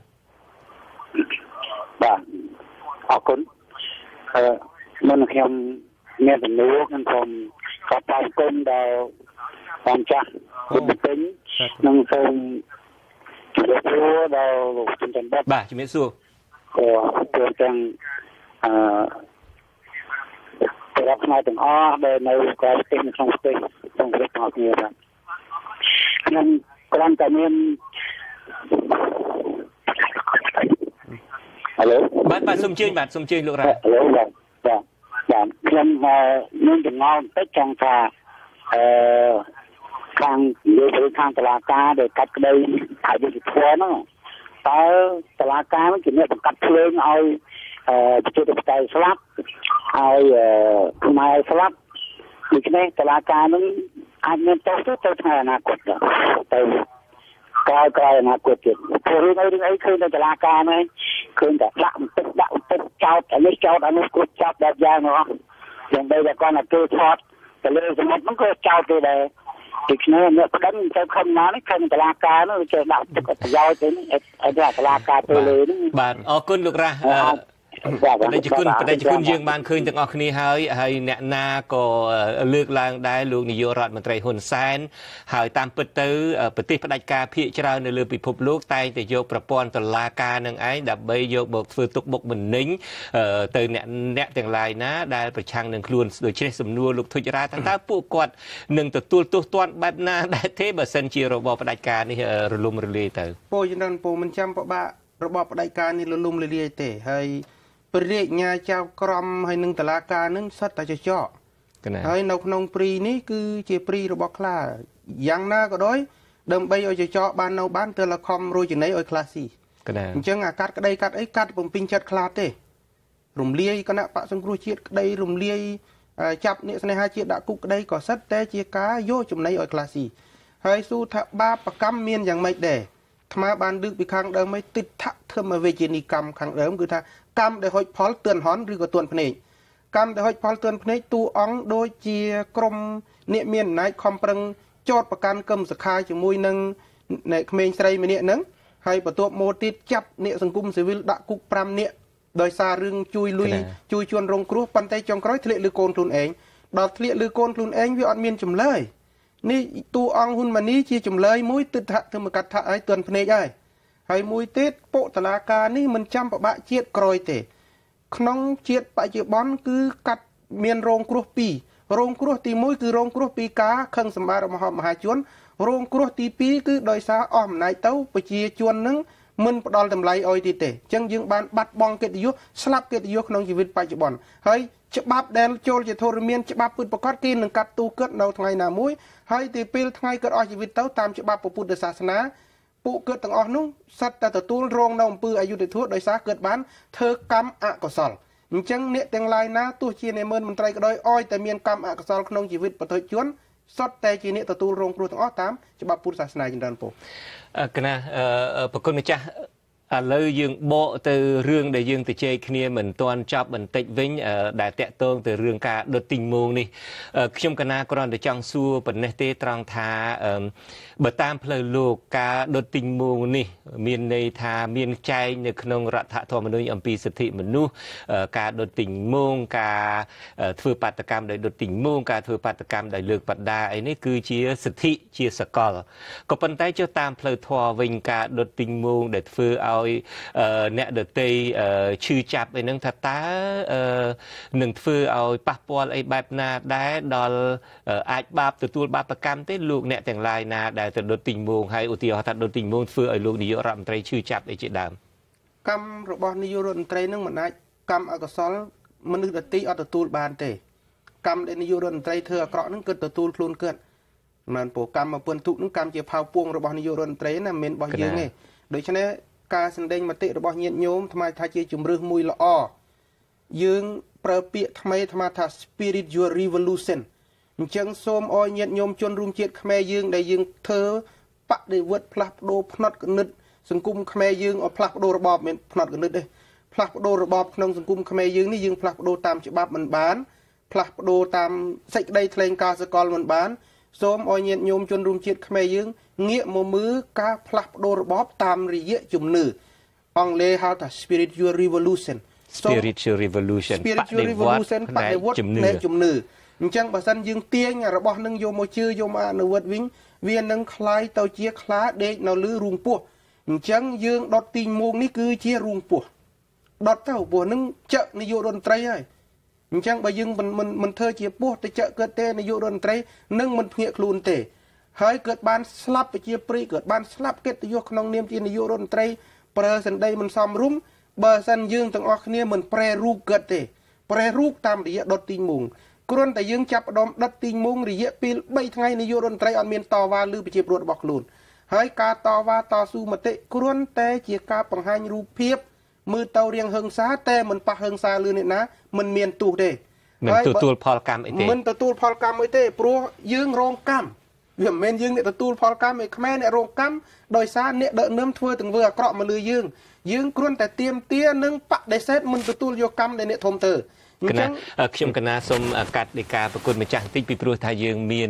បាទអរគុណអឺមិនខ្ញុំមានសំណួរខ្ញុំសូមខកបាយគុំដល់បងចាស់គុំពេញនិងសូមជម្រាបសួរដល់លោកជំទាវបាទបាទជំរាបសួរអឺព្រមទាំងអឺប្រកបផ្នែកទាំងអស់ដែលនៅក្រៅប្រទេសនៅក្នុងប្រទេសសូមជម្រាបដល់គ្នាបាទខ្ញុំគ្រាន់តែមានហៅបាទបាទសូមជើញបាទសូមជើញលោករ៉ាហៅបាទបាទបាទខ្ញុំមានចំណងបន្តិចចង់ថាអឺខាងនិយាយទៅខាងតុលាការដែលកាត់ក្តីអយុត្តិធម៌ហ្នឹងតើតុលាការនឹងជាអ្នកបង្កាត់ភ្លើងឲ្យអឺប្រជាធិបតេយ្យស្លាប់ឲ្យខ្មែរស្លាប់ដូច្នេះតុលាការនឹងអាចមានទោសទៅថ្ងៃអនាគតទៅក្រោយក្រោយអនាគតទៀតព្រោះរឿងអីរឿងអីឃើញនៅតុលាការហ្នឹងឃើញតែដាក់បន្ទុកដាក់បន្ទុកចោតអានេះចោតអានោះគួរចាប់ដល់យ៉ាងហ្នឹងอย่างใดแต่ก่อนคือทอดแต่เลยสมมติมันก็เจ้าตัวใดอีกเนี่ยเนี่ยประเด็นจะคำนั้นคำตลาดการนั่นจะดับจะกดยาวจนไอ้ไอ้ตลาดการตัวเลยนี่บาทออกคุณลูกระประเด็นจะคุณประเด็นจะคุณยังบานคืนจากออกนี้ให้ให้เนนาก็เลือกลางได้ลูกนิยรัฐมนตรีหุ่นแสนหายตามปิดตื้อปฏิปฏิการพิจารณาในเรือปิภพลูกไตแต่โยกประปอนตลาการหนึ่งไอ้ดับใบโยกบกฟื้นตุกบกเหมือนนิ้งตื่นเนเนแต่งลายนะได้ประชังหนึ่งคลุนโดยใช้สำนวนลูกทุจราทั้งท้าปูกอดหนึ่งตัวตัวตัวตัวแบบน่าได้เทบเซนจีโรบปฏิการนี่ระลุมระลีเตอร์โปยันดันโปมันจำปะบะระบบปฏิการนี่ระลุมระลีเตอร์ให้ปริญญาเจ้ากรมให้หนึ่งตลาการนั้นสัตย์จะเจาะให้นกนงปรีนี้คือเจปรีระบบคลาอย่างน่าก็ด้อยเดิมไปเอาจะเจาะบ้านเอาบ้านเตละคอมโรยจากไหนเอาคลาสีจังอากาศก็ได้กัดไอ้กัดผมปิงจัดคลาเต้รุมเลี้ยก็น่ะปะสังครูเชียดก็ได้รุมเลี้ยจับเนี่ยในหาเชียดดะกุกได้ก็สัตย์แต่เจียกาโยจุ่มไหนเอาคลาสีให้สู้ทับบาประกำเมียนอย่างไม่ได้ธรรมะบานดึกไปครั้งเดิมไม่ติดทักเทอมาเวจินิกรรมครั้งเดิมคือท่ากรรมได้หอยพอลเตือนหอนหรือก็ตวนพเนจกรรมได้หอยพอลเตือนพเนจตูอ่องโดยเจียกรมเนี่ยเมียนนายคอมปรังโจทย์ประกันกำสคายจมวยนึงในเมนไตรเมียนึงให้ประตูโมติจับเนี่ยสังกุมสิวิลดะกุกปรำเนี่ยโดยซารึงจุยลุยจุยชวนรงครัวปันไตจงกร้อยทะเลลือโกนทุนเองดอกทะเลลือโกนทุนเองวิออนเมียนจมเลยนี่ตูอ่องหุ่นมันนี้เจียจมเลยมุ้ยติดทะเธอมากัดทะไอเตือนพเนจได้ให้มุ้ยติดโปตลาการนี่มันจำปะบะเจียดกรอยเตขนมเจียดปัจจุบันคือกัดเมียนโรงครัวปีโรงครัวตีมุ้ยคือโรงครัวปีกาขังสมาร์มหามหาชนโรงครัวตีปีคือโดยสาอ้อมนายเต้าปจีชวนนึงมันปดอลทำลายอ้อยตีเตจังยังบานบัดบองเกติยุสลับเกติยุขนมชีวิตปัจจุบันเฮ้ยฉบับแดนโจลจะโทรเมียนฉบับปืนประกอบกินหนึ่งกัดตูเกิดเราทางไงนามุ้ยเฮ้ยตีปีทางไงเกิดอ้อยชีวิตเต้าตามฉบับพุทธศาสนาปุเกิดต่างอ้อนุ่งสัตว์แต่ตัวตูนโรงนองปืนอายุเดือดทั่วโดยสาเกิดบ้านเธอกรรมอะกศลจังเนี่ยแต่งลายนะตัวเชียในเมืองมันไตรก็โดยอ้อยแต่เมียนกรรมอะกศลขนมชีวิตปฐมชวนสดแต่จีเนี่ยตัวตูนโรงครัวต่างอ้อตามฉบับพุทธศาสนาจินดานโปกันนะปรากฏนะจ๊ะเลยยังโบtừเรื่องได้ยังติเจคเนียเหมือนตอนจับเหมือนติดวิ่งได้แตะต้นtừเรื่องการดติงมูนี่ខ្ញុំកណាគ្រាន់តែចង់សួរប៉ុណ្ណេះទេត្រង់ថាបើតាមផ្លូវលោកការដុតទីងមូនេះមានន័យថាមានចែងនៅក្នុងរដ្ឋធម្មនុញ្ញអំពីសិទ្ធិមនុស្សការដុតទីងមូការធ្វើបាតកម្មដោយដុតទីងមូការធ្វើបាតកម្មដោយលើកបដាអីនេះគឺជាសិទ្ធិជាសកលក៏ប៉ុន្តែចុះតាមផ្លូវធម៌វិញការដុតទីងមូដែលធ្វើឲ្យអ្នកដតីឈឺចាប់អីហ្នឹងថាតើនឹងធ្វើឲ្យប៉ះពាល់អីបែបណាដែរដល់អាចបាបទទួលបាបកម្មទេលោកអ្នកទាំងឡាយណាដែលទៅដុតទីងមូងហើយឧទាហរណ៍ថាដុតទីងមូងធ្វើឲ្យលោកនាយករដ្ឋមន្ត្រីឈឺចាប់អីជាដើមកម្មរបស់នាយករដ្ឋមន្ត្រីហ្នឹងមិនអាចកម្មអកុសលមនុស្សដតីអត់ទទួលបានទេកម្មដែលនាយករដ្ឋមន្ត្រីធ្វើអាក្រក់ហ្នឹងគឺទទួលខ្លួនគាត់មិនព្រោះកម្មមកពន្ធទុកហ្នឹងកម្មជាផៅពួងរបស់នាយករដ្ឋមន្ត្រីណាមិនមែនរបស់យើងទេដូច្នេះការសម្ដែងមតិរបស់ញាតិញោមថ្មថាជាជំរឿសមួយល្អយើងប្រើពាក្យថ្មីថ្មថា spiritual revolution អញ្ចឹងសូមអោយញាតិញោមជនរួមជាតិខ្មែរយើងដែលយើងធ្វើបដិវត្តផ្លាស់ប្ដូរផ្នត់គណិតសង្គមខ្មែរយើងឲ្យផ្លាស់ប្ដូររបបមិនផ្នត់គណិតទេផ្លាស់ប្ដូររបបក្នុងសង្គមខ្មែរយើងនេះយើងផ្លាស់ប្ដូរតាមច្បាប់មិនបានផ្លាស់ប្ដូរតាមសេចក្តីថ្លែងការណ៍សកលមិនបានសូមអោយញាតិញោមជនរួមជាតិខ្មែរយើងងាកមកមើលការផ្លាស់ប្ដូររបបតាមរយៈជំនឿអង់គ្លេសហៅថា spiritual revolution spiritual revolution spiritual revolution បដិវត្តផ្នែកជំនឿអញ្ចឹងបើសិនយើងទាញរបស់នឹងយកមកជឿយកមកអនុវត្តវិញវានឹងคล้ายទៅជាខ្លាដេកនៅលើរូងពោះអញ្ចឹងយើងដុតទីងមួងនេះគឺជារូងពោះដុតទៅពោះនឹងចកនាយករដ្ឋមន្ត្រីហើយអញ្ចឹងបើយើងមិនមិនធ្វើជាពោះទៅចកកើតទេនាយករដ្ឋមន្ត្រីនឹងមិនភ្ញាក់ខ្លួនទេហើយកើតបានស្លាប់ប្រជាប្រិយកើតបានស្លាប់កិត្តិយសក្នុងនាមជានាយករដ្ឋមន្ត្រីប្រើសម្ដីមិនសមរម្យបើសិនយើងទាំងអស់គ្នាមិនប្រែរូបកើតទេប្រែរូបតាមរយៈដុតទីងមួងគ្រាន់តែយើងចាប់ផ្ដើមដុតទីងមួងរយៈពេលបីថ្ងៃនាយករដ្ឋមន្ត្រីអត់មានតវ៉ាលើប្រជាពលរដ្ឋរបស់ខ្លួនហើយការតវ៉ាតស៊ូមតិគ្រាន់តែជាការបង្ហាញរូបភាពមើលទៅរៀងហឹង្សាតែមិនប៉ះហឹង្សាលើអ្នកណាមិនមានទោសទេមិនទទួលផលកម្មអីទេមិនទទួលផលកម្មអីទេព្រោះយើងរងកម្មវាមិនមែនយើងអ្នកទទួលផលកម្មឯខ្មែរអ្នករងកម្មដោយសារអ្នកដឹកនាំធ្វើទាំងធ្វើអាក្រក់មកលើយើងយើងគ្រាន់តែទៀមទានិងបដិសេធមិនទទួលយកកម្មដែលអ្នកធំធ្វើអគណៈខ្ញុំគណៈសូមកាត់នៃការប្រគុណម្ចាស់បន្តិចពីព្រោះថាយើងមាន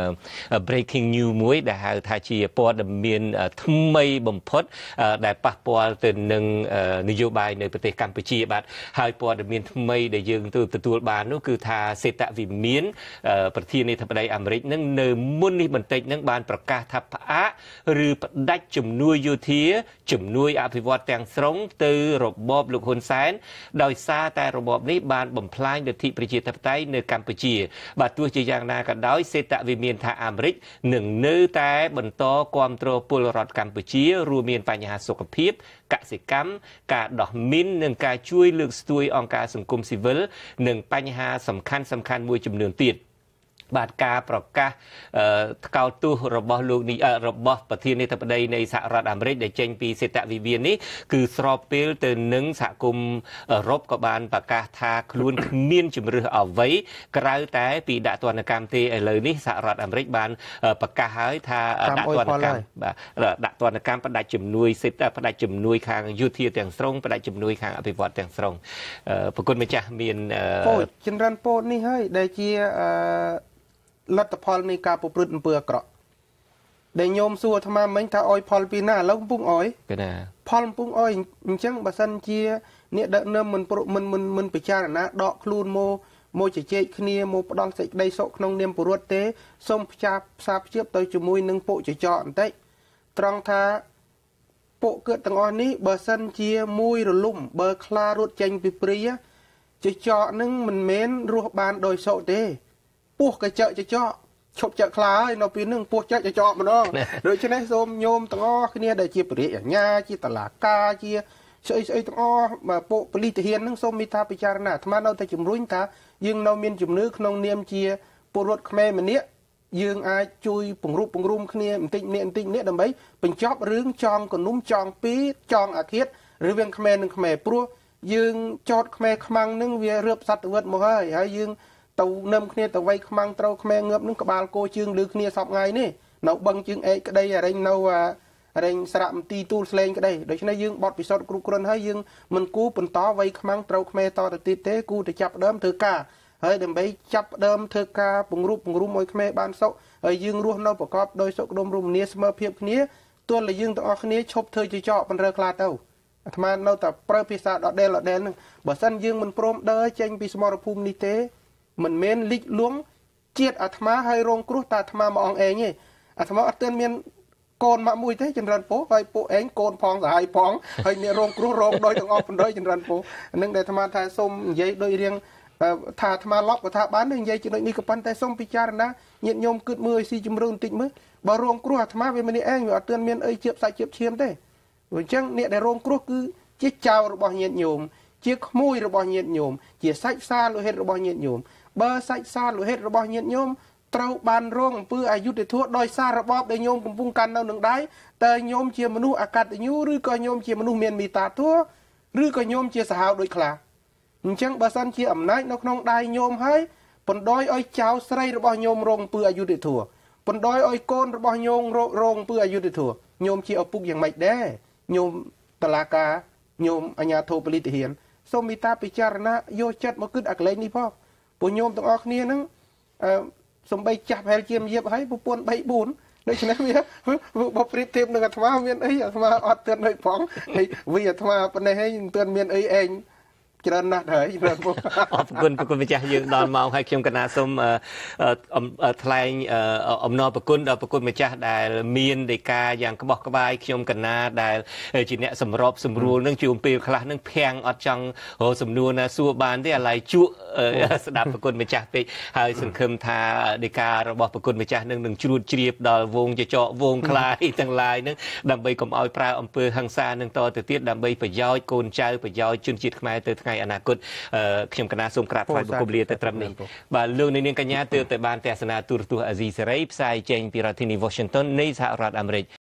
breaking news មួយដែលហៅថាជាព័ត៌មានថ្មីបំផុតដែលប៉ះពាល់ទៅនឹងនយោបាយនៅប្រទេសកម្ពុជាបាទហើយព័ត៌មានថ្មីដែលយើងទទួលបាននោះគឺថាសេតវិមានប្រធានាធិបតីអាមេរិកនឹងនៅមុននេះបន្តិចនឹងបានប្រកាសថាផ្អាកឬផ្ដាច់ជំនួយយោធាជំនួយអភិវឌ្ឍទាំងស្រុងទៅរបបលោកហ៊ុនសែនដោយសារតែរបបនេះបានបំផ្លាញលទ្ធិប្រជាធិបតេយ្យនៅកម្ពុជាបាទទោះជាយ៉ាងណាក៏ដោយសេតវិមានថាអាមេរិកនឹងនៅតែបន្តគាំទ្រពលរដ្ឋកម្ពុជារួមមានបញ្ហាសុខភាពកសិកម្មការដោះមីននិងការជួយលើកស្ទួយអង្គការសង្គមស៊ីវិលនិងបញ្ហាសំខាន់សំខាន់មួយចំនួនទៀតបាទការប្រកាសថ្កោលទោសរបស់លោកនេះរបស់ប្រធានាធិបតីនៃសហរដ្ឋអាមេរិកដែលចេញពីសេតវិមាននេះគឺស្របពេលទៅនឹងសហគមន៍អឺរ៉ុបក៏បានប្រកាសថាខ្លួនគ្មានជំរឿសអ្វីក្រៅតែពីដាក់ទណ្ឌកម្មទេឥឡូវនេះសហរដ្ឋអាមេរិកបានប្រកាសហើយថាដាក់ទណ្ឌកម្មបាទដាក់ទណ្ឌកម្មផ្ដាច់ជំនួយសេតផ្ដាច់ជំនួយខាងយោធាទាំងស្រុងផ្ដាច់ជំនួយខាងអភិវឌ្ឍទាំងស្រុងប្រគុណម្ចាស់មានពោលចម្រើនពោលនេះហើយដែលជាអឺលទ្ធផលនៃការប្រព្រឹត្តអំពើអាក្រក់ដែលញោមសួរអាត្មាមិញថាអុយផលពីណាឥឡូវកំពុងអុយពីណាផលកំពុងអុយអញ្ចឹងបើសិនជាអ្នកដឹកនាំមិនមិនមិនមិនពិចារណាដកខ្លួនមកមកជជែកគ្នាមកផ្ដល់សេចក្តីសុខក្នុងនាមពលរដ្ឋទេសូមផ្សារផ្សារភ្ជាប់ទៅជាមួយនឹងពួកចចកបន្តិចត្រង់ថាពួកគាត់ទាំងអស់នេះបើសិនជាមួយរលំបើខ្លារត់ចេញពីព្រាចចកនឹងមិនមែនរស់បានដោយសុខទេពោះកចកចចកឈប់ចាក់ខ្លាហើយនៅពេលនឹងពោះចាក់ចចកម្ដងដូច្នេះសូមញោមទាំងអស់គ្នាដែលជាបរិយាអាញាជាតឡាការជាស្អីស្អីទាំងអស់ពួកប៉ូលីសទាហាននឹងសូមមេត្តាពិចារណាអាត្មានៅតែជំរុញថាយើងនៅមានជំនឿក្នុងនាមជាពលរដ្ឋខ្មែរម្នាក់យើងអាចជួយពង្រឹងពង្រួមគ្នាបន្តិចម្នាក់បន្តិចម្នាក់ដើម្បីបញ្ចប់រឿងចងកនុំចងពីចងអាឃាតឬវាខ្មែរនឹងខ្មែរព្រោះយើងចោតខ្មែរខ្មាំងនឹងវារឿបសត្វវិតមកហើយហើយយើងទៅនឹមគ្នាទៅវៃខ្មាំងត្រូវខ្មែរងើបនឹងក្បាលគោជើងលើគ្នាសពថ្ងៃនេះនៅបឹងជើងអែកក្តីរែងនៅរែងស្រាក់មទីទូលស្លេងក្តីដូច្នេះយើងបត់ពិសោធន៍គ្រប់គ្រាន់ហើយយើងមិនគូបន្តវៃខ្មាំងត្រូវខ្មែរតទៅទៀតទេគូទៅចាប់ដើមធ្វើការហើយដើម្បីចាប់ដើមធ្វើការពង្រឹងពង្រួមឲ្យខ្មែរបានសុខហើយយើងរស់នៅប្រកបដោយសុខដុមរមនាស្មើភាពគ្នាទោះតែយើងទាំងអស់គ្នាឈប់ធ្វើជាចកបណ្រើខ្លាទៅអាត្មានៅតែប្រើភាសាដដែលដដែលហ្នឹងបើសិនយើងមិនព្រមដើរចេញពីសមរភូមិនេះទេមិនមែនលិចលួងជាតិអាត្មាហើយរងគ្រោះតែអាត្មាមកអង្គឯងទេអាត្មាអត់ទាន់មានកូនមកមួយទេចម្រើនពោហើយពួកឯងកូនផងសាហាយផងហើយអ្នករងគ្រោះរងដោយទាំងអស់បណ្ដោយចម្រើនពោហ្នឹងដែលអាត្មាថាសូមនិយាយដោយរៀងថាអាត្មាឡប់ក៏ថាបាននិយាយចំណុចនេះក៏ប៉ុន្តែសូមពិចារណាញាតិញោមគិតមើលឲ្យស៊ីជំរឿនបន្តិចមើលបើរងគ្រោះអាត្មាវាមិននេះឯងវាអត់ទាន់មានអីជៀបសាច់ជៀបឈាមទេអញ្ចឹងអ្នកដែលរងគ្រោះគឺជាចៅរបស់ញាតិញោមជាក្មួយរបស់ញាតិញោមជាសាច់សាលោហិតរបស់ញាតិញោមបើសាច់សាលោហិតរបស់ញាតិញោមត្រូវបានរងអំពើអយុត្តិធម៌ដោយសាររបបដែលញោមកំពុងកាន់នៅនឹងដៃតើញោមជាមនុស្សអកតញ្ញូឬក៏ញោមជាមនុស្សមានមេត្តាធម៌ឬក៏ញោមជាសាហាវដូចខ្លាអញ្ចឹងបើសិនជាអំណាចនៅក្នុងដៃញោមហើយបណ្ដោយឲ្យចៅស្រីរបស់ញោមរងអំពើអយុត្តិធម៌បណ្ដោយឲ្យកូនរបស់ញោមរងអំពើអយុត្តិធម៌ញោមជាឪពុកយ៉ាងម៉េចដែរញោមតឡាការញោមអាជ្ញាធរប៉ូលីសទាហានសូមមេត្តាពិចារណាយកចិត្តមកគិតអាកលែងនេះផងពួកញោមទាំងអស់គ្នាហ្នឹងអឺសំបីចាស់ប្រហែលជាមៀបហើយប្រពន្ធបីបួនដូច្នេះវាបើប្រៀបធៀបនឹងអាត្មាមានអីអាត្មាអត់ទឿននៅផងហើយវាអាត្មាប៉ុណ្ណេះហើយមិនទឿនមានអីឯងច្រើនណាស់ហើយច្រើនពុកអរគុណប្រគុណម្ចាស់យើងដល់ម៉ោងហើយខ្ញុំកណាសូមថ្លែងអំណរប្រគុណដល់ប្រគុណម្ចាស់ដែលមានដីកាយ៉ាងក្បោះក្បាយខ្ញុំកណាដែលជាអ្នកសម្របសម្រួលនឹងជួមពេលខ្លះនឹងភាំងអត់ចង់រកសំណួរណាសួរបានទេអាឡ័យជក់ស្ដាប់ប្រគុណម្ចាស់ពេកហើយសង្ឃឹមថាដីការបស់ប្រគុណម្ចាស់នឹងនឹងជ្រួតជ្រាបដល់វងចចកវងខ្លាយទាំងឡាយនឹងដើម្បីកុំឲ្យប្រើអំពើហិង្សានឹងតទៅទៀតដើម្បីប្រយោជន៍កូនចៅប្រយោជន៍ជនជាតិខ្មែរទៅថ្ងៃអនាគតខ្ញុំកណាសូមក្រាបថ្វាយបង្គំលាទៅត្រឹមនេះបាទលោកនាងកញ្ញាទើបតែបានទស្សនាទូរទស្សន៍អាស៊ីសេរីផ្សាយចេញពីរដ្ឋធានី Washington នៃសហរដ្ឋអាមេរិក